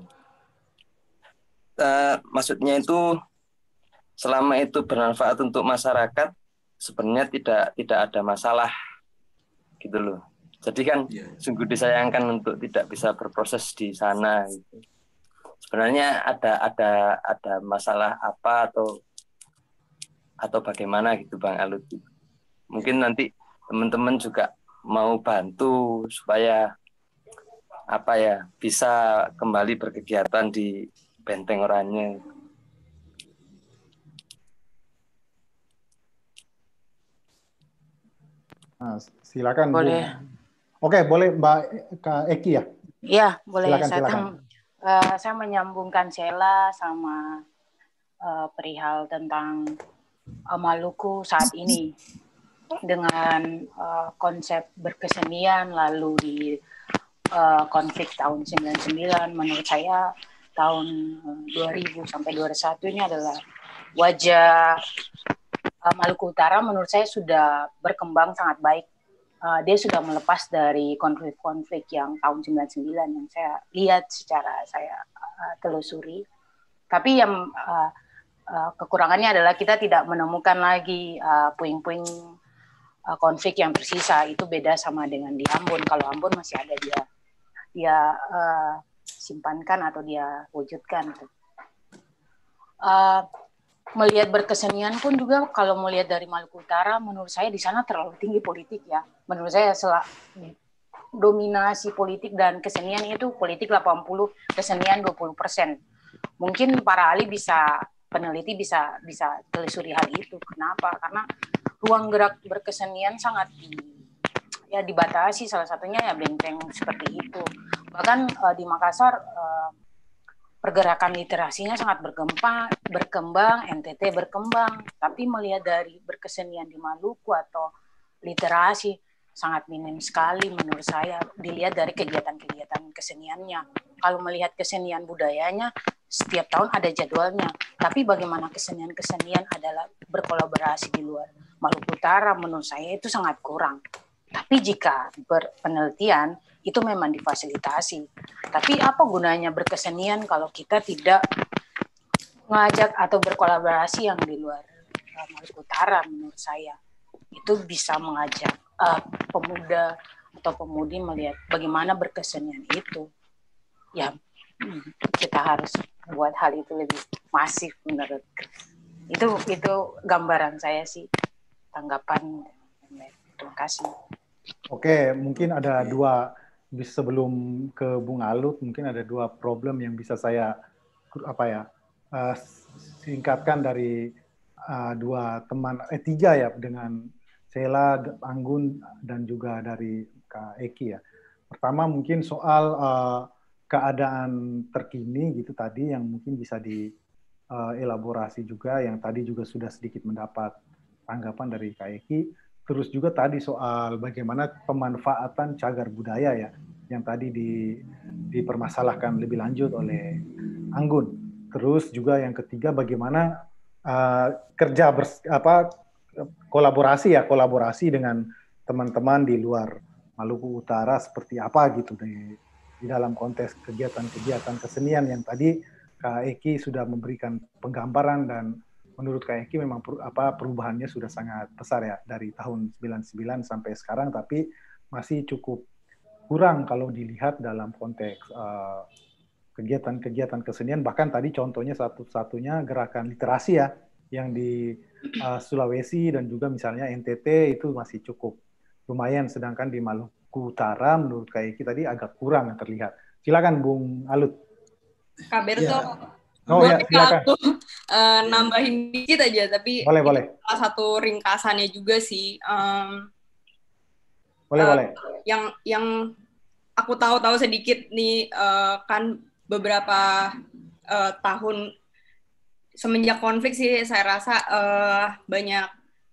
Uh, maksudnya itu selama itu bermanfaat untuk masyarakat sebenarnya tidak tidak ada masalah gitu loh. Jadi kan yeah. sungguh disayangkan untuk tidak bisa berproses di sana gitu. Sebenarnya ada ada ada masalah apa atau atau bagaimana gitu Bang Alut. Mungkin nanti teman-teman juga mau bantu supaya apa ya bisa kembali berkegiatan di benteng oranye. Nah, silakan boleh. Bu. Oke, boleh Mbak Eki ya? Iya, boleh. Silakan, saya, silakan. Uh, saya menyambungkan Sheila sama uh, perihal tentang uh, Maluku saat ini dengan uh, konsep berkesenian lalu di Uh, konflik tahun sembilan puluh sembilan. Menurut saya tahun uh, dua ribu sampai dua ribu satu ini adalah wajah uh, Maluku Utara menurut saya sudah berkembang sangat baik. Uh, dia sudah melepas dari konflik-konflik yang tahun sembilan puluh sembilan yang saya lihat secara saya uh, telusuri. Tapi yang uh, uh, kekurangannya adalah kita tidak menemukan lagi uh, puing-puing uh, konflik yang tersisa. Itu beda sama dengan di Ambon. Kalau Ambon masih ada dia dia uh, simpankan atau dia wujudkan. Uh, melihat berkesenian pun juga kalau melihat dari Maluku Utara, menurut saya di sana terlalu tinggi politik ya. Menurut saya selak, dominasi politik dan kesenian itu politik delapan puluh, kesenian dua puluh persen. Mungkin para ahli bisa, peneliti bisa bisa telusuri hal itu. Kenapa? Karena ruang gerak berkesenian sangat di ya dibatasi, salah satunya ya benteng seperti itu. Bahkan uh, di Makassar uh, pergerakan literasinya sangat berkembang, berkembang, N T T berkembang, tapi melihat dari berkesenian di Maluku atau literasi sangat minim sekali menurut saya dilihat dari kegiatan-kegiatan keseniannya. Kalau melihat kesenian budayanya setiap tahun ada jadwalnya, tapi bagaimana kesenian-kesenian adalah berkolaborasi di luar Maluku Utara menurut saya itu sangat kurang. Tapi jika berpenelitian itu memang difasilitasi. Tapi apa gunanya berkesenian kalau kita tidak mengajak atau berkolaborasi yang di luar Maluku Utara? Menurut saya itu bisa mengajak uh, pemuda atau pemudi melihat bagaimana berkesenian itu. Ya, kita harus buat hal itu lebih masif menurutku. Itu itu gambaran saya sih, tanggapan. Terima kasih. Oke, mungkin ada dua, sebelum ke Bung Alut, mungkin ada dua problem yang bisa saya apa ya uh, singkatkan dari uh, dua teman, eh tiga ya, dengan Sheila, Anggun, dan juga dari Kak Eki ya. Pertama mungkin soal uh, keadaan terkini gitu tadi yang mungkin bisa dielaborasi uh, juga, yang tadi juga sudah sedikit mendapat tanggapan dari Kak Eki. Terus juga tadi soal bagaimana pemanfaatan cagar budaya ya, yang tadi di, dipermasalahkan lebih lanjut oleh Anggun. Terus juga yang ketiga bagaimana uh, kerja bers, apa kolaborasi ya, kolaborasi dengan teman-teman di luar Maluku Utara seperti apa gitu di, di dalam konteks kegiatan-kegiatan kesenian yang tadi Kak Eki sudah memberikan penggambaran, dan menurut Kak Eki memang per, apa perubahannya sudah sangat besar ya dari tahun sembilan puluh sembilan sampai sekarang, tapi masih cukup kurang kalau dilihat dalam konteks uh, kegiatan-kegiatan kesenian. Bahkan tadi contohnya satu-satunya gerakan literasi ya yang di uh, Sulawesi dan juga misalnya N T T itu masih cukup lumayan, sedangkan di Maluku Utara menurut Kak Eki tadi agak kurang terlihat. Silakan Bung Alut. Kak Berto. Ya. Oh ya, silakan. Aku uh, nambahin dikit aja, tapi boleh, boleh. Salah satu ringkasannya juga sih. Um, boleh, uh, boleh. Yang yang aku tahu-tahu sedikit nih, uh, kan beberapa uh, tahun semenjak konflik sih saya rasa uh, banyak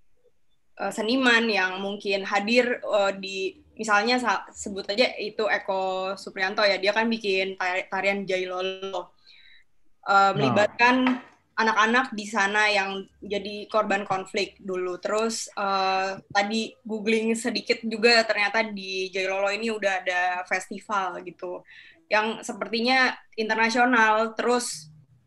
uh, seniman yang mungkin hadir uh, di, misalnya sebut aja itu Eko Supriyanto ya, dia kan bikin tarian Jailolo. Uh, melibatkan nah. anak-anak di sana yang jadi korban konflik dulu. Terus uh, tadi googling sedikit juga, ternyata di Jailolo ini udah ada festival gitu, yang sepertinya internasional. Terus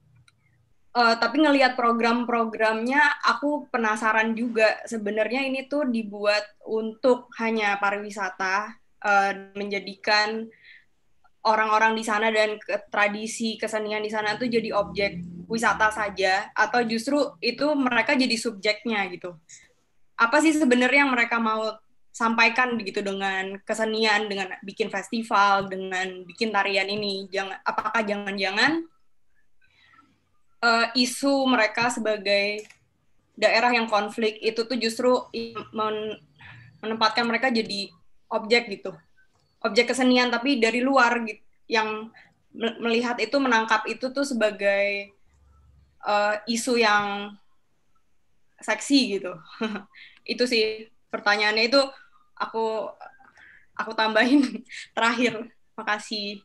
uh, tapi ngelihat program-programnya, aku penasaran juga sebenarnya ini tuh dibuat untuk hanya pariwisata, uh, menjadikan orang-orang di sana dan ke, tradisi kesenian di sana tuh jadi objek wisata saja, atau justru itu mereka jadi subjeknya gitu. Apa sih sebenarnya yang mereka mau sampaikan gitu dengan kesenian, dengan bikin festival, dengan bikin tarian ini? Jangan, apakah jangan-jangan uh, isu mereka sebagai daerah yang konflik itu tuh justru men- menempatkan mereka jadi objek gitu, objek kesenian, tapi dari luar gitu, yang melihat itu, menangkap itu tuh sebagai uh, isu yang seksi gitu. Itu sih pertanyaannya, itu aku aku tambahin terakhir. Makasih.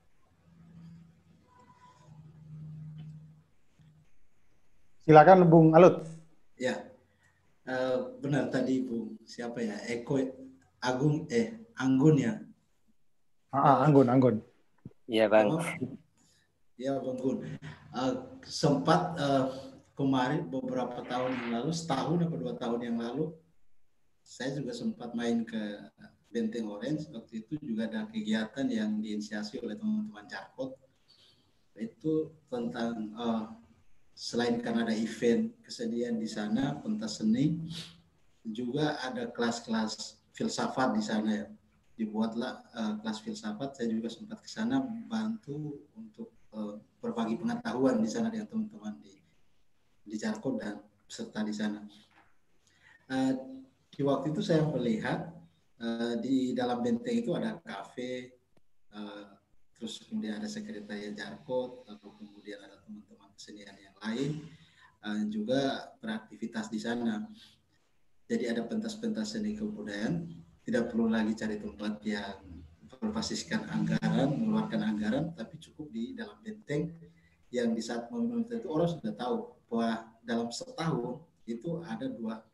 Silakan Bung Alut. Ya, uh, benar tadi Bung siapa ya, Eko Agung eh Anggun ya. Ah, Anggun, Anggun. Iya Bang. Ya Bang Gun. Uh, sempat uh, kemarin beberapa tahun yang lalu, setahun atau dua tahun yang lalu, saya juga sempat main ke Benteng Orange. Waktu itu juga ada kegiatan yang diinisiasi oleh teman-teman Jarkot. Itu tentang uh, selain karena ada event kesenian di sana, pentas seni, juga ada kelas-kelas filsafat di sana ya. Dibuatlah uh, kelas filsafat. Saya juga sempat ke sana bantu untuk uh, berbagi pengetahuan di sana dengan teman-teman di di Jarkot dan peserta di sana. Uh, di waktu itu saya melihat uh, di dalam benteng itu ada kafe, uh, terus kemudian ada sekretariat Jarkot, lalu kemudian ada teman-teman kesenian yang lain uh, juga beraktivitas di sana. Jadi ada pentas-pentas seni kebudayaan. Tidak perlu lagi cari tempat yang berbasiskan anggaran, mengeluarkan anggaran, tapi cukup di dalam benteng yang di saat momen itu orang sudah tahu bahwa dalam setahun itu ada dua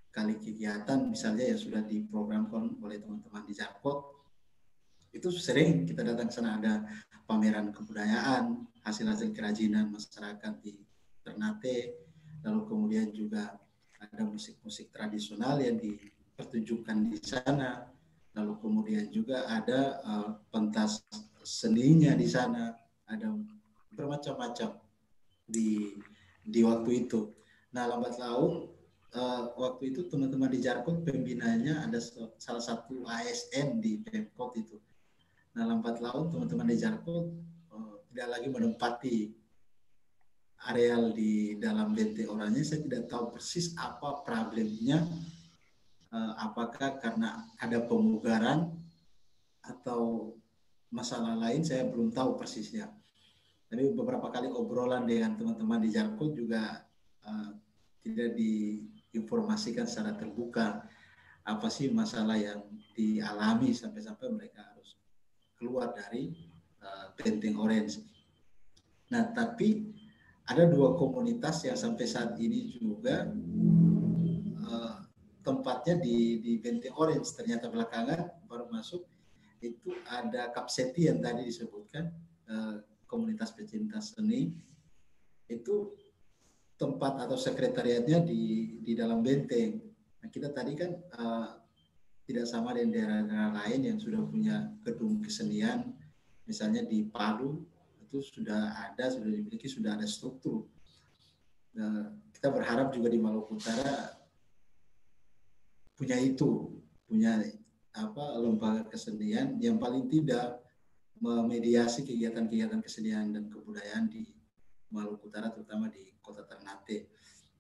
kali kegiatan misalnya yang sudah diprogramkan oleh teman-teman di Jarkot, itu sering kita datang ke sana, ada pameran kebudayaan, hasil-hasil kerajinan masyarakat di Ternate, lalu kemudian juga ada musik-musik tradisional yang dipertunjukkan di sana, lalu kemudian juga ada uh, pentas seninya di sana, ada bermacam-macam di di waktu itu. Nah, lambat laun uh, waktu itu teman-teman di Jarkot pembinanya ada salah satu A S N di Pemkot itu. Nah, lambat laun teman-teman di Jarkot uh, tidak lagi menempati areal di dalam Benteng Oranye. Saya tidak tahu persis apa problemnya, uh, apakah karena ada pemugaran atau masalah lain, saya belum tahu persisnya. Tapi beberapa kali obrolan dengan teman-teman di Jarkot juga uh, tidak diinformasikan secara terbuka apa sih masalah yang dialami sampai-sampai mereka harus keluar dari uh, Benteng Orange. Nah, tapi ada dua komunitas yang sampai saat ini juga uh, tempatnya di, di Benteng Orange. Ternyata belakangan baru masuk, itu ada Kapseti yang tadi disebutkan, uh, komunitas pecinta seni. Itu tempat atau sekretariatnya di, di dalam Benteng. Nah, kita tadi kan uh, tidak sama dengan daerah-daerah lain yang sudah punya gedung kesenian, misalnya di Palu itu sudah ada, sudah dimiliki, sudah ada struktur. Nah, kita berharap juga di Maluku Utara punya itu, punya apa lembaga kesenian yang paling tidak memediasi kegiatan-kegiatan kesenian dan kebudayaan di Maluku Utara, terutama di Kota Ternate.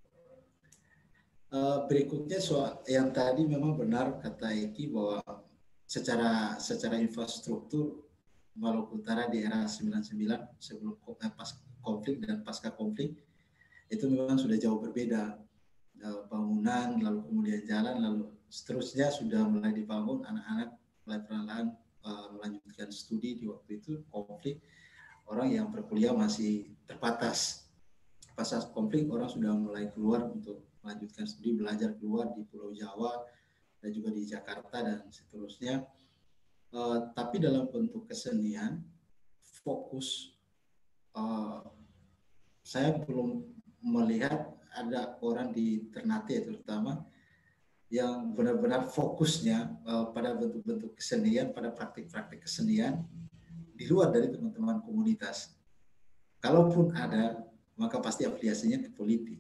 Uh, berikutnya soal yang tadi memang benar kata Eki bahwa secara secara infrastruktur Maluku Utara di era sembilan puluh sembilan sebelum eh, pas konflik dan pasca konflik itu memang sudah jauh berbeda. Uh, bangunan, lalu kemudian jalan, lalu seterusnya sudah mulai dibangun, anak-anak mulai perlahan uh, melanjutkan studi. Di waktu itu konflik, orang yang berkuliah masih terbatas. Pasca konflik orang sudah mulai keluar untuk melanjutkan studi, belajar keluar di Pulau Jawa dan juga di Jakarta dan seterusnya. Uh, tapi dalam bentuk kesenian, fokus uh, saya belum melihat ada orang di Ternate terutama yang benar-benar fokusnya uh, pada bentuk-bentuk kesenian, pada praktik-praktik kesenian di luar dari teman-teman komunitas. Kalaupun ada, maka pasti afiliasinya ke politik.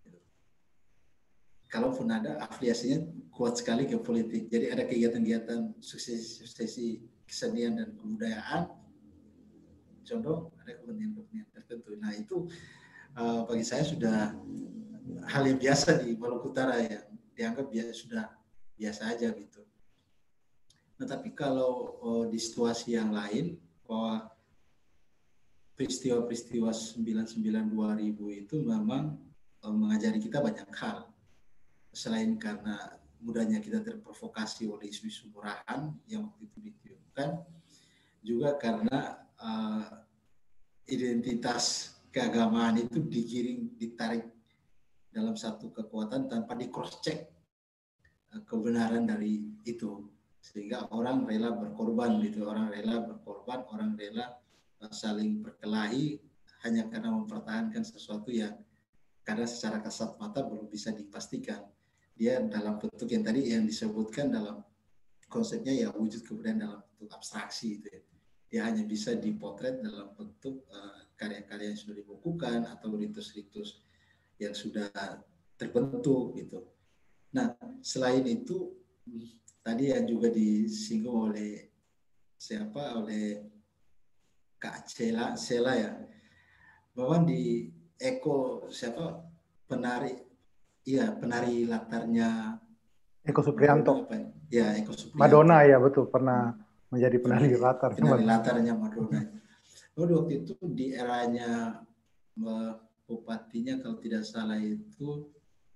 Kalaupun ada, afiliasinya kuat sekali ke politik. Jadi ada kegiatan-kegiatan suksesi kesenian dan kebudayaan, contoh ada kepentingan-kepentingan tertentu. Nah itu uh, bagi saya sudah hal yang biasa di Maluku Utara, yang dianggap biasa, sudah biasa aja gitu. Nah tapi kalau uh, di situasi yang lain, bahwa peristiwa-peristiwa sembilan puluh sembilan dua ribu itu memang uh, mengajari kita banyak hal. Selain karena mudahnya kita terprovokasi oleh isu-isu murahan yang waktu itu ditiupkan, juga karena uh, identitas keagamaan itu digiring, ditarik dalam satu kekuatan tanpa di cross check uh, kebenaran dari itu, sehingga orang rela berkorban gitu, orang rela berkorban, orang rela uh, saling berkelahi hanya karena mempertahankan sesuatu yang karena secara kasat mata belum bisa dipastikan. Dia dalam bentuk yang tadi yang disebutkan dalam konsepnya ya wujud kebudayaan dalam bentuk abstraksi gitu ya. Dia hanya bisa dipotret dalam bentuk uh, karya-karya yang sudah dibukukan atau ritus-ritus yang sudah terbentuk gitu. Nah, selain itu tadi yang juga disinggung oleh siapa, oleh Kak Cela, Sela ya, bahwa di Eko siapa penari, iya penari latarnya Eko Suprianto. Ya, Eko Suprianto. Madonna ya betul, pernah hmm. menjadi penari latar. Penari latarnya Madonna. Lalu waktu itu di eranya bupatinya kalau tidak salah itu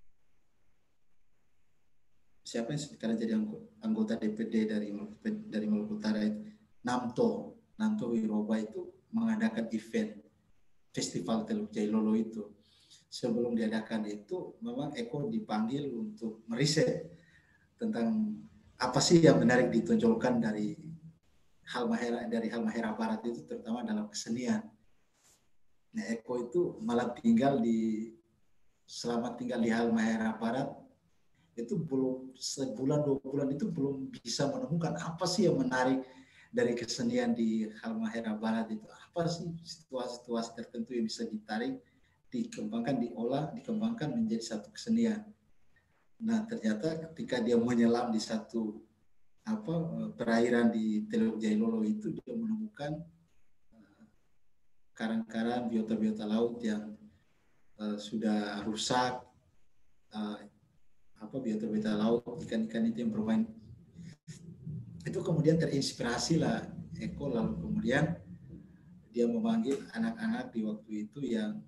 siapa yang sekarang jadi anggota D P D dari dari Maluku Utara itu, Namto, Namto Wiroba itu mengadakan event festival Teluk Jailolo itu. sebelum diadakan itu memang Eko dipanggil untuk meriset tentang apa sih yang menarik ditonjolkan dari Halmahera dari Halmahera Barat itu, terutama dalam kesenian. Nah, Eko itu malah tinggal di selama tinggal di Halmahera Barat itu belum sebulan dua bulan itu belum bisa menemukan apa sih yang menarik dari kesenian di Halmahera Barat itu, apa sih situasi-situasi tertentu yang bisa ditarik, dikembangkan, diolah, dikembangkan menjadi satu kesenian. Nah, ternyata ketika dia menyelam di satu apa perairan di Teluk Jailolo itu, dia menemukan uh, karang-karang, biota-biota laut yang uh, sudah rusak, uh, apa biota-biota laut, ikan-ikan itu yang bermain. Itu kemudian terinspirasi lah Eko, lalu kemudian dia memanggil anak-anak di waktu itu yang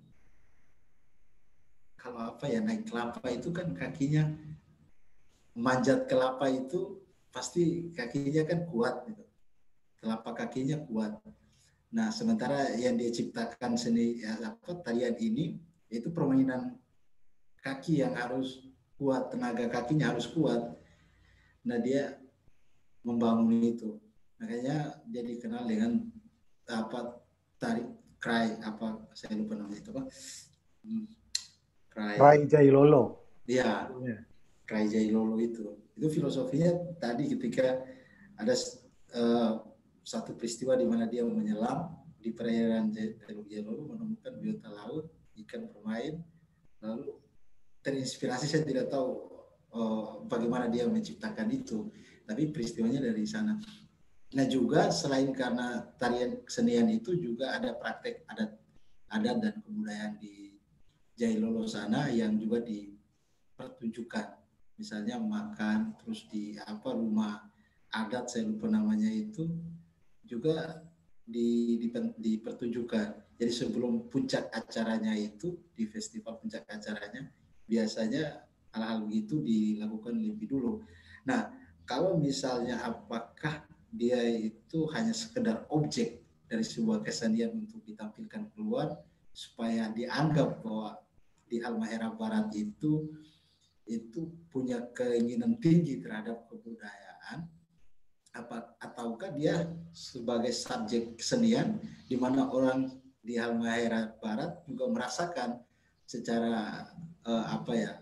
kalau apa ya, naik kelapa itu kan kakinya, manjat kelapa itu pasti kakinya kan kuat gitu. Telapak kakinya kuat. Nah, sementara yang dia ciptakan seni ya, apa tarian ini itu permainan kaki yang harus kuat, tenaga kakinya harus kuat. Nah, dia membangun itu. Makanya dia dikenal dengan apa tarik cry apa saya lupa namanya itu apa? Hmm. Cry. Cry Jailolo. Iya. Ya. Cry Jailolo itu. Itu filosofinya tadi ketika ada uh, satu peristiwa di mana dia menyelam di perairan Teluk Jailolo, menemukan biota laut, ikan bermain, lalu terinspirasi, saya tidak tahu uh, bagaimana dia menciptakan itu, tapi peristiwanya dari sana. Nah, juga selain karena tarian kesenian itu juga ada praktek adat adat dan kebudayaan di Jailolo sana yang juga dipertunjukkan. Misalnya makan, terus di apa rumah adat saya lupa namanya itu juga di, di, dipertunjukkan. Jadi sebelum puncak acaranya itu, di festival puncak acaranya, biasanya hal-hal begitu dilakukan lebih dulu. Nah, kalau misalnya apakah dia itu hanya sekedar objek dari sebuah kesenian untuk ditampilkan keluar supaya dianggap bahwa di Halmahera Barat itu itu punya keinginan tinggi terhadap kebudayaan, apa ataukah dia sebagai subjek kesenian di mana orang di Halmahera Barat juga merasakan secara eh, apa ya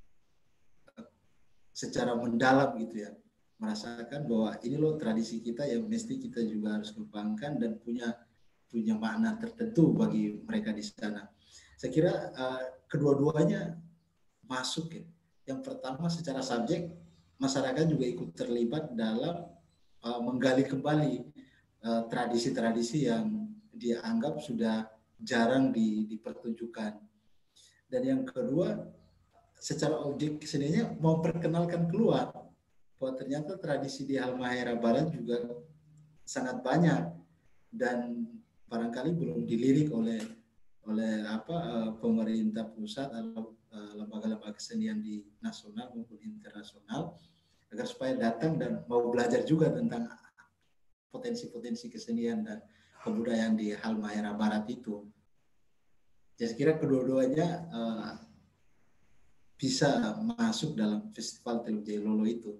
secara mendalam gitu ya, merasakan bahwa ini loh tradisi kita yang mesti kita juga harus kembangkan dan punya punya makna tertentu bagi mereka di sana. Saya kira uh, kedua-duanya masuk ya. Yang pertama secara subjek, masyarakat juga ikut terlibat dalam uh, menggali kembali uh, tradisi-tradisi yang dianggap sudah jarang di, dipertunjukkan. Dan yang kedua, secara objek keseniannya mau perkenalkan keluar bahwa ternyata tradisi di Halmahera Barat juga sangat banyak dan barangkali belum dilirik oleh oleh apa uh, pemerintah pusat atau uh, lembaga-lembaga kesenian di nasional maupun internasional, agar supaya datang dan mau belajar juga tentang potensi-potensi kesenian dan kebudayaan di Halmahera Barat itu. Jadi saya kira kedua-duanya uh, bisa masuk dalam festival Teluk Jailolo itu.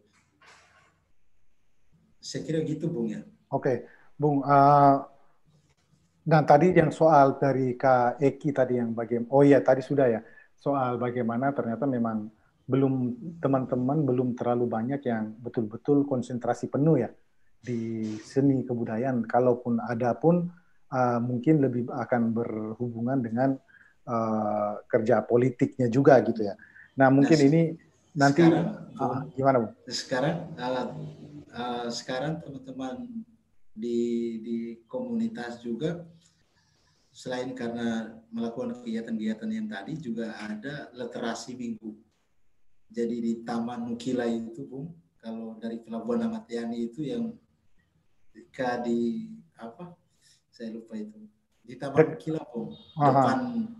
Saya kira gitu, Bung ya. Oke, Bung. Uh... Nah, tadi yang soal dari Kak Eki tadi yang bagaimana, oh iya tadi sudah ya, soal bagaimana ternyata memang belum, teman-teman belum terlalu banyak yang betul-betul konsentrasi penuh ya di seni kebudayaan. Kalaupun ada pun uh, mungkin lebih akan berhubungan dengan uh, kerja politiknya juga gitu ya. Nah mungkin nah, ini nanti sekarang, uh, gimana Bu? Sekarang, uh, uh, sekarang teman-teman di di komunitas juga selain karena melakukan kegiatan-kegiatan yang tadi juga ada literasi minggu. Jadi di Taman Nukila itu, Bung, kalau dari Pelabuhan Ahmad Yani itu yang ketika di apa? Saya lupa itu. Di Taman Nukila, Bung, depan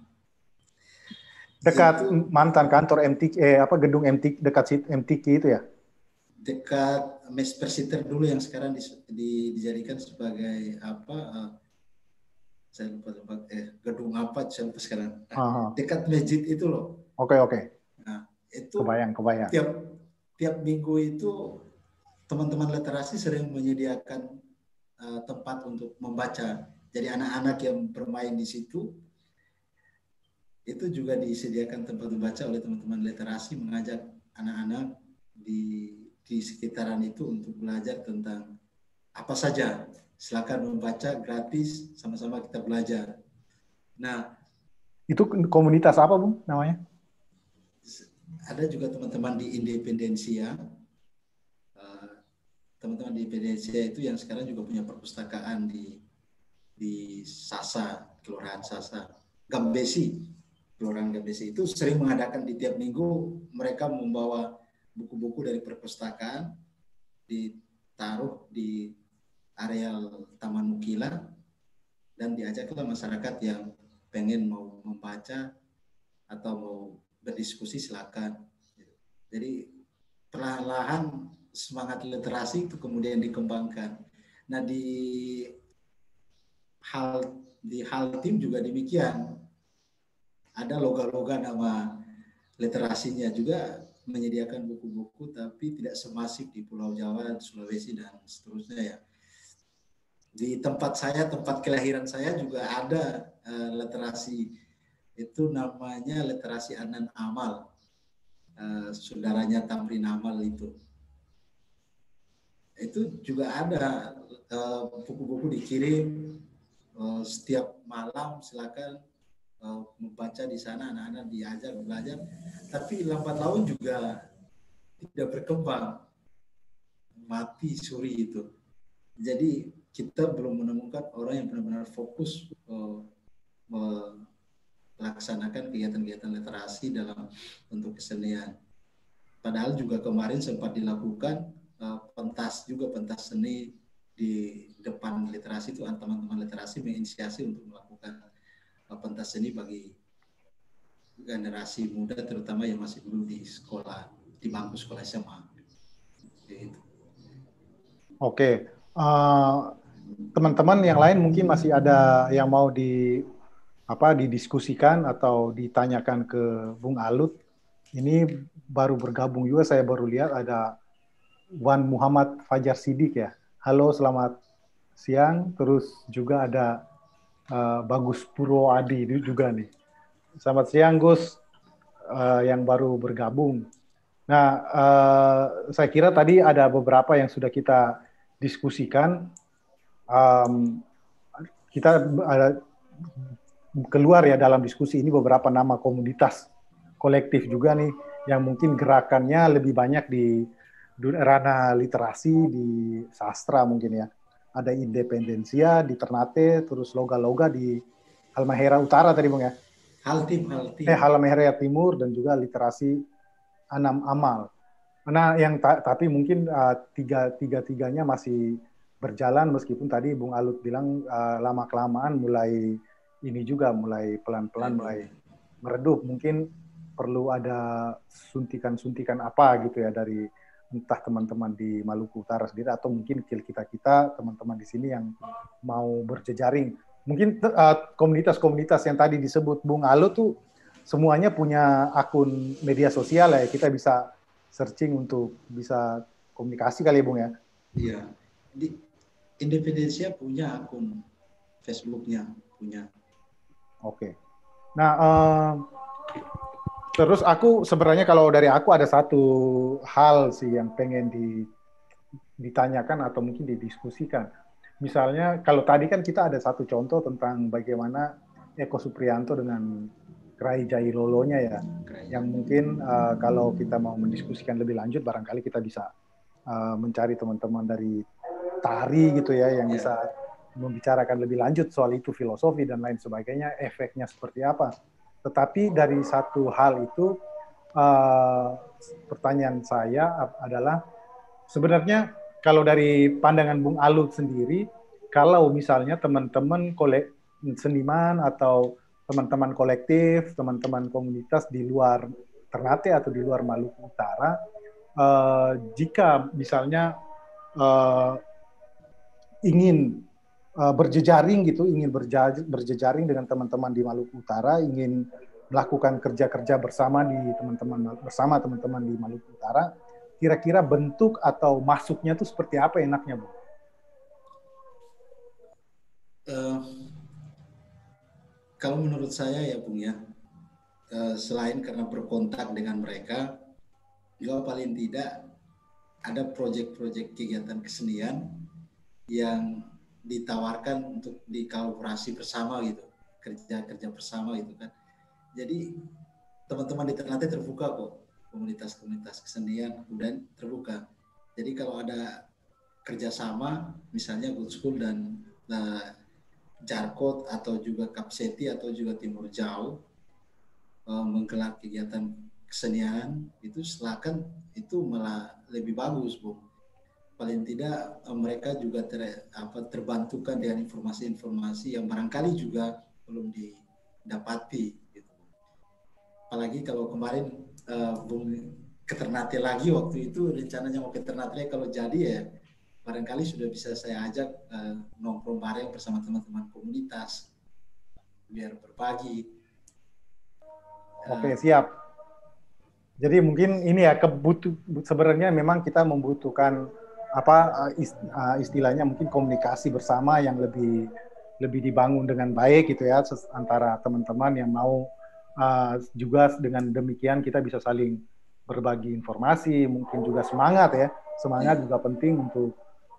dekat itu, mantan kantor M T Q, eh apa gedung M T Q, dekat M T Q itu ya? Dekat Mes Persiter dulu yang sekarang di, di, dijadikan sebagai apa uh, saya lupa tempat eh gedung apa saya lupa sekarang. Nah, Aha. dekat masjid itu loh. Oke, oke. Nah, itu Kebayang, kebayang. tiap tiap minggu itu teman-teman literasi sering menyediakan uh, tempat untuk membaca. Jadi anak-anak yang bermain di situ itu juga disediakan tempat membaca oleh teman-teman literasi, mengajak anak-anak di di sekitaran itu untuk belajar tentang apa saja. Silakan membaca gratis, sama-sama kita belajar. Nah, itu komunitas apa, Bung, namanya? Ada juga teman-teman di Independensia. Teman-teman di Independensia itu yang sekarang juga punya perpustakaan di di Sasa, Kelurahan Sasa. Gambesi, Kelurahan Gambesi itu sering mengadakan di tiap minggu, mereka membawa buku-buku dari perpustakaan, ditaruh di areal Taman Mukila, dan diajaklah masyarakat yang pengen mau membaca atau mau berdiskusi silakan. Jadi perlahan-lahan semangat literasi itu kemudian dikembangkan. Nah di hal di hal tim juga demikian. Ada loga-loga nama literasinya juga menyediakan buku-buku, tapi tidak semasif di Pulau Jawa, Sulawesi dan seterusnya ya. Di tempat saya, tempat kelahiran saya juga ada uh, literasi, itu namanya literasi Anan Amal, uh, saudaranya Tamrin Amal itu. Itu juga ada uh, buku-buku dikirim uh, setiap malam, silakan uh, membaca di sana, anak-anak diajar belajar, tapi lambat laun juga tidak berkembang, mati suri itu. Jadi kita belum menemukan orang yang benar-benar fokus uh, melaksanakan kegiatan-kegiatan literasi dalam bentuk kesenian. Padahal juga kemarin sempat dilakukan uh, pentas juga, pentas seni di depan literasi itu, teman-teman literasi menginisiasi untuk melakukan uh, pentas seni bagi generasi muda, terutama yang masih belum di sekolah, di bangku sekolah S M A. Gitu. Oke. Uh... Teman-teman yang lain mungkin masih ada yang mau di apa didiskusikan atau ditanyakan ke Bung Alut. Ini baru bergabung juga, saya baru lihat ada Wan Muhammad Fajar Sidik ya. Halo, selamat siang. Terus juga ada uh, Bagus Puro Adi juga nih. Selamat siang Gus, uh, yang baru bergabung. Nah, uh, saya kira tadi ada beberapa yang sudah kita diskusikan. Um, kita ada keluar ya dalam diskusi ini beberapa nama komunitas kolektif juga nih yang mungkin gerakannya lebih banyak di ranah literasi, di sastra mungkin ya. Ada Independensia di Ternate, terus Loga-Loga di Halmahera Utara tadi Bung ya. Haltim, Haltim. Eh Halmahera Timur, dan juga literasi Anam Amal. Nah yang ta- tapi mungkin uh, tiga tiga tiganya masih berjalan, meskipun tadi Bung Alut bilang uh, lama-kelamaan mulai ini juga mulai pelan-pelan mulai meredup. Mungkin perlu ada suntikan-suntikan apa gitu ya dari entah teman-teman di Maluku Utara sendiri atau mungkin kita-kita teman-teman di sini yang mau berjejaring. Mungkin uh, komunitas-komunitas yang tadi disebut Bung Alut tuh semuanya punya akun media sosial ya, kita bisa searching untuk bisa komunikasi kali ya Bung ya. Iya. Di Independensia punya akun Facebooknya, punya. Oke. Nah, uh, terus aku sebenarnya kalau dari aku ada satu hal sih yang pengen di, ditanyakan atau mungkin didiskusikan. Misalnya kalau tadi kan kita ada satu contoh tentang bagaimana Eko Supriyanto dengan Krai Jailolonya ya, yang mungkin uh, kalau kita mau mendiskusikan lebih lanjut, barangkali kita bisa uh, mencari teman-teman dari tari gitu ya, yang bisa membicarakan lebih lanjut soal itu, filosofi dan lain sebagainya, efeknya seperti apa. Tetapi dari satu hal itu, uh, pertanyaan saya adalah, sebenarnya kalau dari pandangan Bung Alut sendiri, kalau misalnya teman-teman kolek, seniman atau teman-teman kolektif, teman-teman komunitas di luar Ternate atau di luar Maluku Utara, uh, jika misalnya uh, ingin uh, berjejaring gitu, ingin berja, berjejaring dengan teman-teman di Maluku Utara, ingin melakukan kerja-kerja bersama di teman-teman bersama teman-teman di Maluku Utara, kira-kira bentuk atau masuknya itu seperti apa enaknya, Bu? Uh, kalau menurut saya ya, Bung ya, uh, selain karena berkontak dengan mereka, juga paling tidak ada proyek-proyek kegiatan kesenian yang ditawarkan untuk dikolaborasi bersama gitu, kerja-kerja bersama gitu kan. Jadi teman-teman di Ternate terbuka kok, komunitas-komunitas kesenian kemudian terbuka. Jadi kalau ada kerjasama, misalnya Good School dan uh, Jarkot atau juga Kapseti atau juga Timur Jauh uh, menggelar kegiatan kesenian, itu silakan, itu malah lebih bagus, Bu. Paling tidak uh, mereka juga ter, apa, terbantukan dengan informasi-informasi yang barangkali juga belum didapati. Gitu. Apalagi kalau kemarin uh, Bung ke Ternate lagi, waktu itu rencananya mau ke Ternate, kalau jadi ya barangkali sudah bisa saya ajak uh, nongkrong bareng bersama teman-teman komunitas biar berbagi. Uh, Oke, siap. Jadi mungkin ini ya kebutuh sebenarnya memang kita membutuhkan apa istilahnya mungkin komunikasi bersama yang lebih lebih dibangun dengan baik gitu ya antara teman-teman yang mau uh, juga dengan demikian kita bisa saling berbagi informasi, mungkin juga semangat ya. Semangat juga penting untuk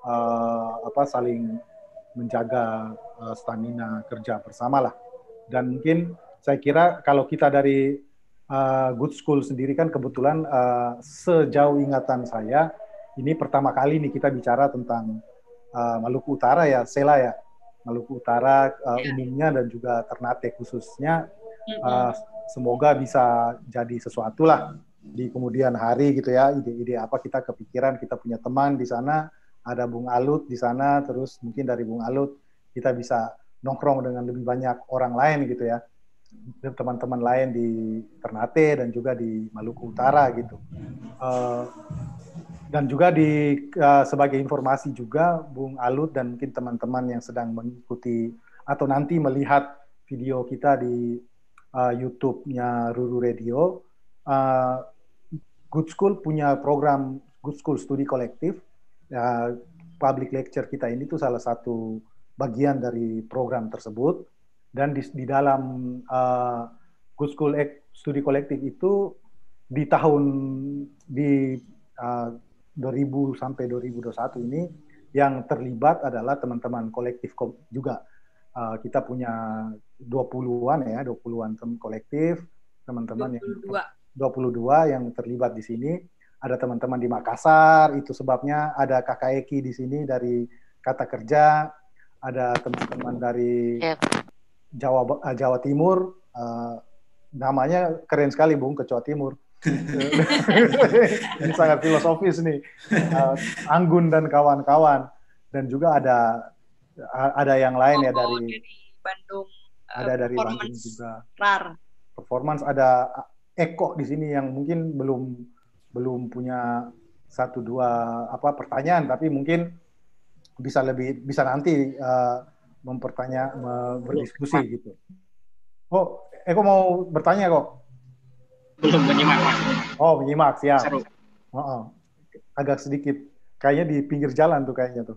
Uh, apa saling menjaga uh, stamina kerja bersama lah. Dan mungkin saya kira kalau kita dari uh, Good School sendiri kan kebetulan uh, sejauh ingatan saya ini pertama kali nih kita bicara tentang uh, Maluku Utara ya, Sela ya, Maluku Utara uh, umumnya dan juga Ternate khususnya. Uh, semoga bisa jadi sesuatu lah di kemudian hari gitu ya, ide-ide apa kita kepikiran, kita punya teman di sana. Ada Bung Alut di sana, terus mungkin dari Bung Alut kita bisa nongkrong dengan lebih banyak orang lain gitu ya, teman-teman lain di Ternate dan juga di Maluku Utara gitu. Uh, dan juga di uh, sebagai informasi juga Bung Alut dan mungkin teman-teman yang sedang mengikuti atau nanti melihat video kita di uh, YouTube-nya Ruru Radio, uh, Good School punya program Good School Studi Kolektif. Ya, public lecture kita ini tuh salah satu bagian dari program tersebut, dan di, di dalam uh, Good School Studi Kolektif itu di tahun di uh, dua ribu sampai dua ribu dua puluh satu ini yang terlibat adalah teman-teman kolektif juga. Uh, kita punya dua puluhan ya, dua puluhan kolektif, teman-teman yang dua puluh dua yang terlibat di sini. Ada teman-teman di Makassar, itu sebabnya ada Kakak Eki di sini dari Kata Kerja, ada teman-teman dari Jawa Jawa Timur, uh, namanya keren sekali Bung, Kecoa Timur. Ini sangat filosofis nih, uh, Anggun dan kawan-kawan, dan juga ada ada yang lain ya dari Bandung, ada uh, dari Bandung juga. Rar. Performance ada Eko di sini yang mungkin belum belum punya satu dua apa pertanyaan, tapi mungkin bisa lebih bisa nanti uh, mempertanya berdiskusi gitu. Oh, Eko mau bertanya kok? Belum menyimak, Mas. Oh, menyimak, siap. Seru. Oh, oh. Agak sedikit, kayaknya di pinggir jalan tuh kayaknya tuh.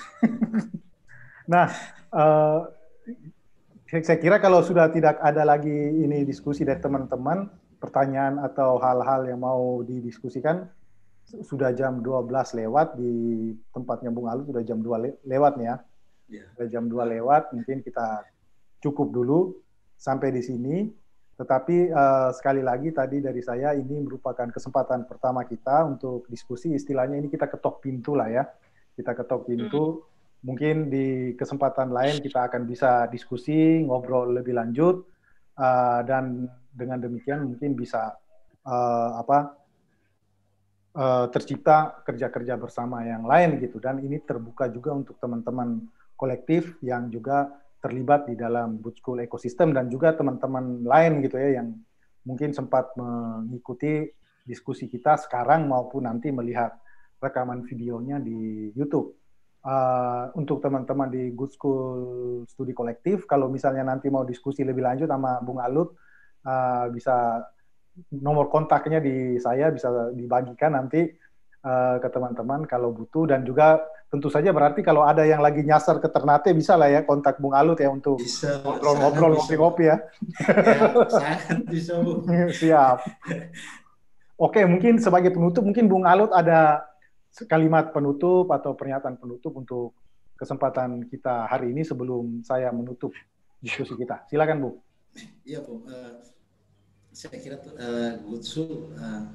Nah, uh, saya kira kalau sudah tidak ada lagi ini diskusi dari teman-teman, pertanyaan atau hal-hal yang mau didiskusikan, sudah jam dua belas lewat di tempatnya Bung Alut, sudah jam dua lewat nih ya. Yeah. Sudah jam dua lewat, mungkin kita cukup dulu sampai di sini. Tetapi uh, sekali lagi tadi dari saya, ini merupakan kesempatan pertama kita untuk diskusi, istilahnya ini kita ketok pintu lah ya. Kita ketok pintu, mungkin di kesempatan lain kita akan bisa diskusi, ngobrol lebih lanjut, uh, dan dengan demikian mungkin bisa uh, apa uh, tercipta kerja-kerja bersama yang lain gitu, dan ini terbuka juga untuk teman-teman kolektif yang juga terlibat di dalam Good School ekosistem dan juga teman-teman lain gitu ya yang mungkin sempat mengikuti diskusi kita sekarang maupun nanti melihat rekaman videonya di YouTube. Uh, untuk teman-teman di Good School Studi Kolektif, kalau misalnya nanti mau diskusi lebih lanjut sama Bung Alut, uh, bisa nomor kontaknya di saya bisa dibagikan nanti uh, ke teman-teman kalau butuh, dan juga tentu saja berarti kalau ada yang lagi nyasar ke Ternate bisa lah ya kontak Bung Alut ya untuk ngobrol-ngobrol, ngopi-ngopi ya. Ya, sangat bisa, Bu. Siap. Oke, mungkin sebagai penutup mungkin Bung Alut ada kalimat penutup atau pernyataan penutup untuk kesempatan kita hari ini sebelum saya menutup diskusi kita. Silakan, Bu. Iya, Bu. Uh, saya kira uh, Good School uh,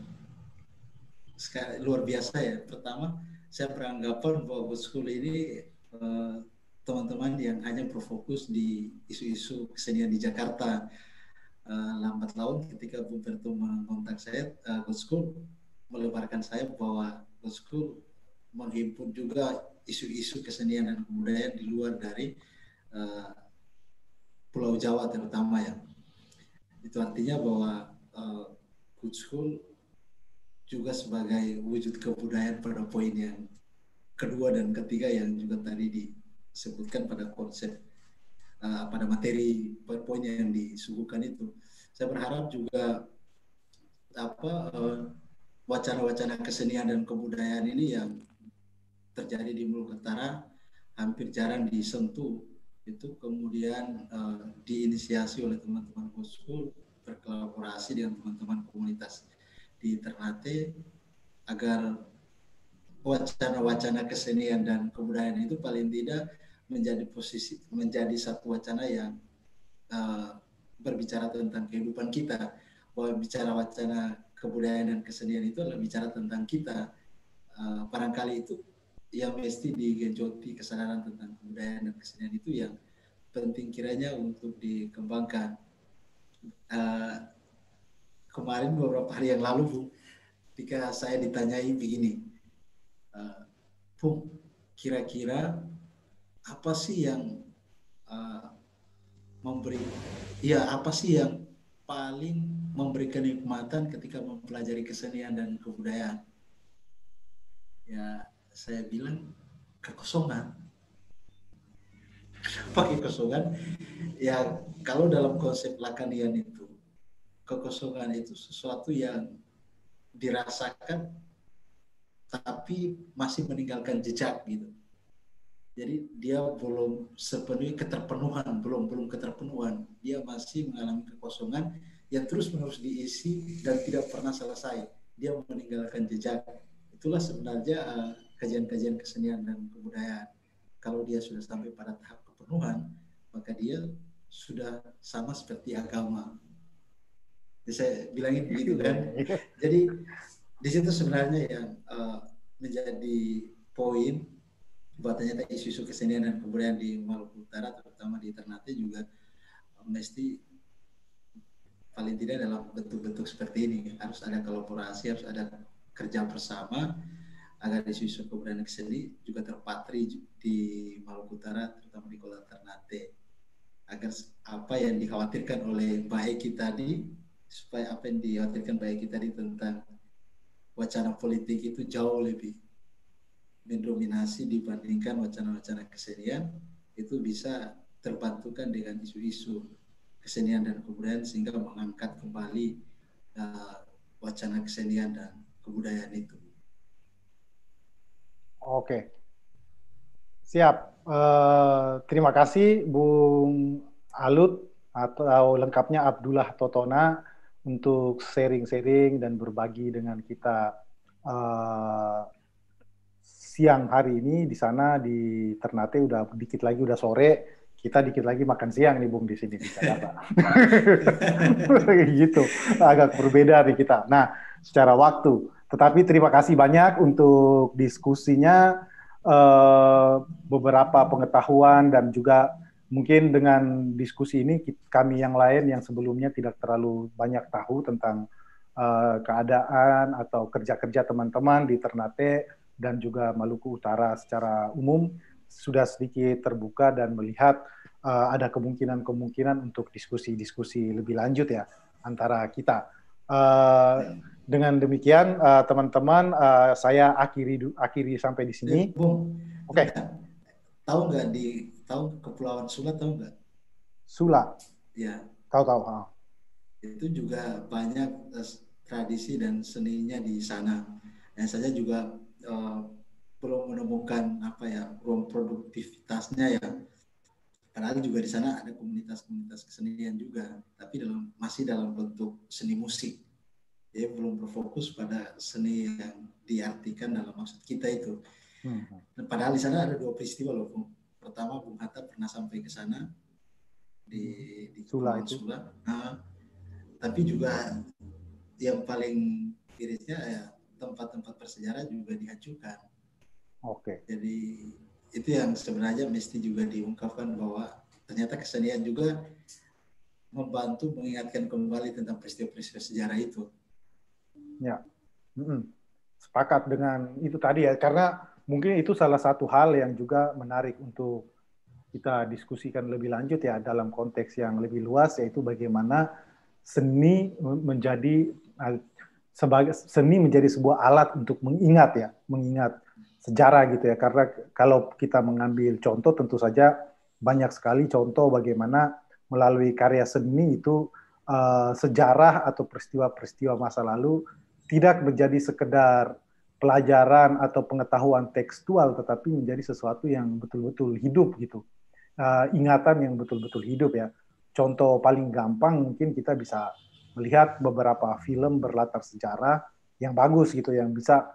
luar biasa ya. Pertama, saya beranggapan bahwa Good School ini uh, teman-teman yang hanya berfokus di isu-isu kesenian di Jakarta. Uh, lambat laun ketika Bu Berto mengontak saya, uh, Good School melebarkan saya bahwa Good School menghimpun juga isu-isu kesenian dan kebudayaan di luar dari uh, Pulau Jawa terutama ya. Itu artinya bahwa uh, Good School juga sebagai wujud kebudayaan pada poin yang kedua dan ketiga yang juga tadi disebutkan pada konsep uh, pada materi poin yang disuguhkan itu. Saya berharap juga apa uh, wacana-wacana kesenian dan kebudayaan ini yang terjadi di Maluku Utara hampir jarang disentuh, itu kemudian uh, diinisiasi oleh teman-teman Good School berkolaborasi dengan teman-teman komunitas di Ternate agar wacana-wacana kesenian dan kebudayaan itu paling tidak menjadi posisi menjadi satu wacana yang uh, berbicara tentang kehidupan kita, bahwa bicara wacana kebudayaan dan kesenian itu adalah bicara tentang kita. Uh, barangkali itu yang mesti digenjoti, kesadaran tentang kebudayaan dan kesenian itu yang penting kiranya untuk dikembangkan. Uh, kemarin beberapa hari yang lalu, Bu, ketika saya ditanyai begini, uh, Bung, kira-kira apa sih yang uh, memberi, ya apa sih yang paling memberi kenikmatan ketika mempelajari kesenian dan kebudayaan? Ya, saya bilang kekosongan. Kenapa kekosongan? Ya, kalau dalam konsep Lacanian itu, kekosongan itu sesuatu yang dirasakan tapi masih meninggalkan jejak gitu. Jadi dia belum sepenuhnya keterpenuhan, belum belum keterpenuhan. Dia masih mengalami kekosongan yang terus-menerus diisi dan tidak pernah selesai. Dia meninggalkan jejak. Itulah sebenarnya uh, kajian-kajian kesenian dan kebudayaan. Kalau dia sudah sampai pada tahap kepenuhan, maka dia sudah sama seperti agama. Jadi saya bilangin begitu kan. Jadi di situ sebenarnya yang uh, menjadi poin bahwa ternyata isu-isu kesenian dan kebudayaan di Maluku Utara, terutama di Ternate juga uh, mesti paling tidak dalam bentuk-bentuk seperti ini. Harus ada kolaborasi, harus ada kerja bersama agar isu-isu kebudayaan dan kesenian juga terpatri di Maluku Utara, terutama di Kota Ternate. Agar apa yang dikhawatirkan oleh Mbak Eki tadi, supaya apa yang dikhawatirkan Mbak Eki tadi tentang wacana politik itu jauh lebih mendominasi dibandingkan wacana-wacana kesenian, itu bisa terbantukan dengan isu-isu kesenian dan kebudayaan sehingga mengangkat kembali uh, wacana kesenian dan kebudayaan itu. Oke, siap. Uh, terima kasih Bung Alut atau lengkapnya Abdullah Totona untuk sharing-sharing dan berbagi dengan kita uh, siang hari ini di sana di Ternate. Udah dikit lagi udah sore, kita dikit lagi makan siang nih Bung di sini di Jakarta. Gitu, agak berbeda nih kita. Nah, secara waktu. Tetapi terima kasih banyak untuk diskusinya, eh, beberapa pengetahuan dan juga mungkin dengan diskusi ini kami yang lain yang sebelumnya tidak terlalu banyak tahu tentang uh, keadaan atau kerja-kerja teman-teman di Ternate dan juga Maluku Utara secara umum sudah sedikit terbuka dan melihat uh, ada kemungkinan-kemungkinan untuk diskusi-diskusi lebih lanjut ya antara kita. Uh, dengan demikian uh, teman-teman uh, saya akhiri akhiri sampai di sini. Bung, Oke. Okay. tahu nggak di tahu Kepulauan Sula, tahu nggak? Sula. Ya. Tahu-tahu. Ha. Itu juga banyak uh, tradisi dan seninya di sana. Dan saya juga uh, belum menemukan apa ya ruang produktivitasnya ya. Padahal juga di sana ada komunitas-komunitas kesenian juga, tapi dalam masih dalam bentuk seni musik. Dia belum berfokus pada seni yang diartikan dalam maksud kita itu. Hmm. Padahal di sana ada dua peristiwa loh, Bung. Pertama, Bung Hatta pernah sampai ke sana di, di Sula itu. Sula. Nah, tapi juga yang paling irisnya ya tempat-tempat bersejarah juga dihancurkan. Oke. Okay. Jadi itu yang sebenarnya mesti juga diungkapkan bahwa ternyata kesenian juga membantu mengingatkan kembali tentang peristiwa-peristiwa sejarah itu. Ya, mm-mm. Sepakat dengan itu tadi ya, karena mungkin itu salah satu hal yang juga menarik untuk kita diskusikan lebih lanjut ya dalam konteks yang lebih luas, yaitu bagaimana seni menjadi sebagai seni menjadi sebuah alat untuk mengingat ya, mengingat sejarah gitu ya. Karena kalau kita mengambil contoh, tentu saja banyak sekali contoh bagaimana melalui karya seni itu uh, sejarah atau peristiwa-peristiwa masa lalu tidak menjadi sekedar pelajaran atau pengetahuan tekstual, tetapi menjadi sesuatu yang betul-betul hidup gitu. Uh, ingatan yang betul-betul hidup ya. Contoh paling gampang mungkin kita bisa melihat beberapa film berlatar sejarah yang bagus gitu, yang bisa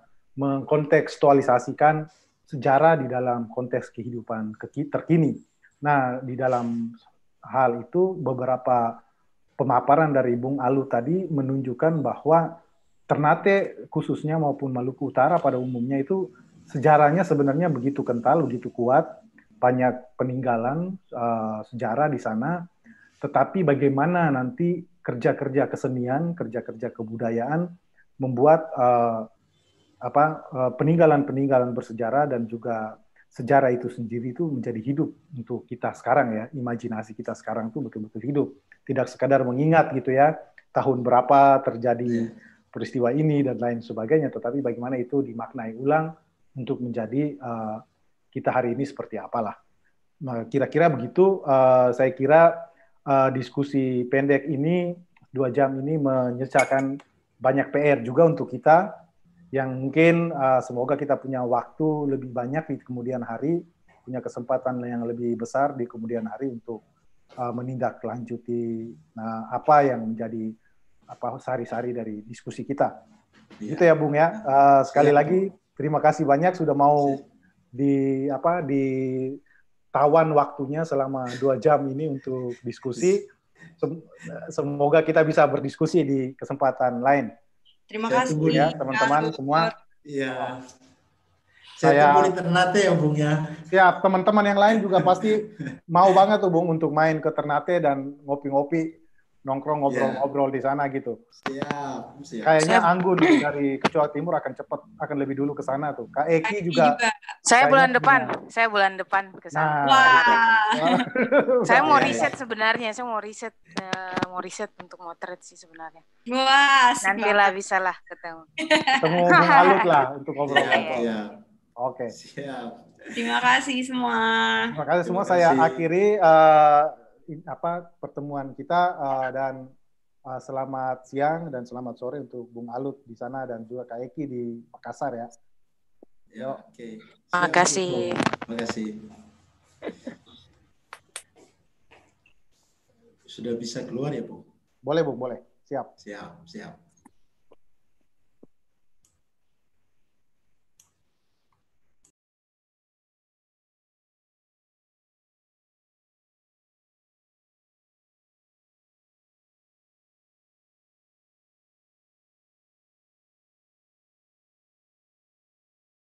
mengkontekstualisasikan sejarah di dalam konteks kehidupan terkini. Nah, di dalam hal itu beberapa pemaparan dari Bung Alu tadi menunjukkan bahwa Ternate khususnya maupun Maluku Utara pada umumnya itu sejarahnya sebenarnya begitu kental, begitu kuat, banyak peninggalan uh, sejarah di sana, tetapi bagaimana nanti kerja-kerja kesenian, kerja-kerja kebudayaan membuat uh, apa uh, peninggalan-peninggalan bersejarah dan juga sejarah itu sendiri itu menjadi hidup untuk kita sekarang ya, imajinasi kita sekarang itu betul-betul hidup, tidak sekadar mengingat gitu ya, tahun berapa terjadi peristiwa ini dan lain sebagainya, tetapi bagaimana itu dimaknai ulang untuk menjadi uh, kita hari ini seperti apalah. Nah, kira-kira begitu. Uh, saya kira uh, diskusi pendek ini, dua jam ini menyisakan banyak P R juga untuk kita, yang mungkin uh, semoga kita punya waktu lebih banyak di kemudian hari, punya kesempatan yang lebih besar di kemudian hari untuk uh, menindaklanjuti nah, apa yang menjadi apa sari-sari dari diskusi kita. Ya. Itu ya Bung ya. Uh, sekali ya. lagi terima kasih banyak sudah mau di apa di tawan waktunya selama dua jam ini untuk diskusi. Semoga kita bisa berdiskusi di kesempatan lain. Terima kasih ya teman-teman semua. Iya. Saya tunggu di Ternate ya Bung ya. Siap, teman-teman yang lain juga pasti mau banget tuh Bung untuk main ke Ternate dan ngopi-ngopi, nongkrong ngobrol-ngobrol di sana gitu. Siap, siap. Kayaknya Siap. Anggun dari Kecoa Timur akan cepat, akan lebih dulu ke sana tuh. Kak Eki juga. juga. Saya bulan punya... depan, saya bulan depan ke sana. Nah, Wah. Saya mau Ya, riset ya. sebenarnya, saya mau riset, uh, mau riset untuk motret sih sebenarnya. Wah, nantilah bisa lah ketemu. Ketemu Bung Alut lah untuk ngobrol. Siap, siap. Oke. Siap. Terima kasih semua. Terima kasih semua. Terima Saya kasih. akhiri uh, apa pertemuan kita uh, dan uh, selamat siang dan selamat sore untuk Bung Alut di sana dan juga Kak Eki di Makassar ya. Ya, oke. Okay. Terima kasih. Terima kasih. Sudah bisa keluar ya, Bu? Boleh, Bu, boleh. Siap. Siap, siap.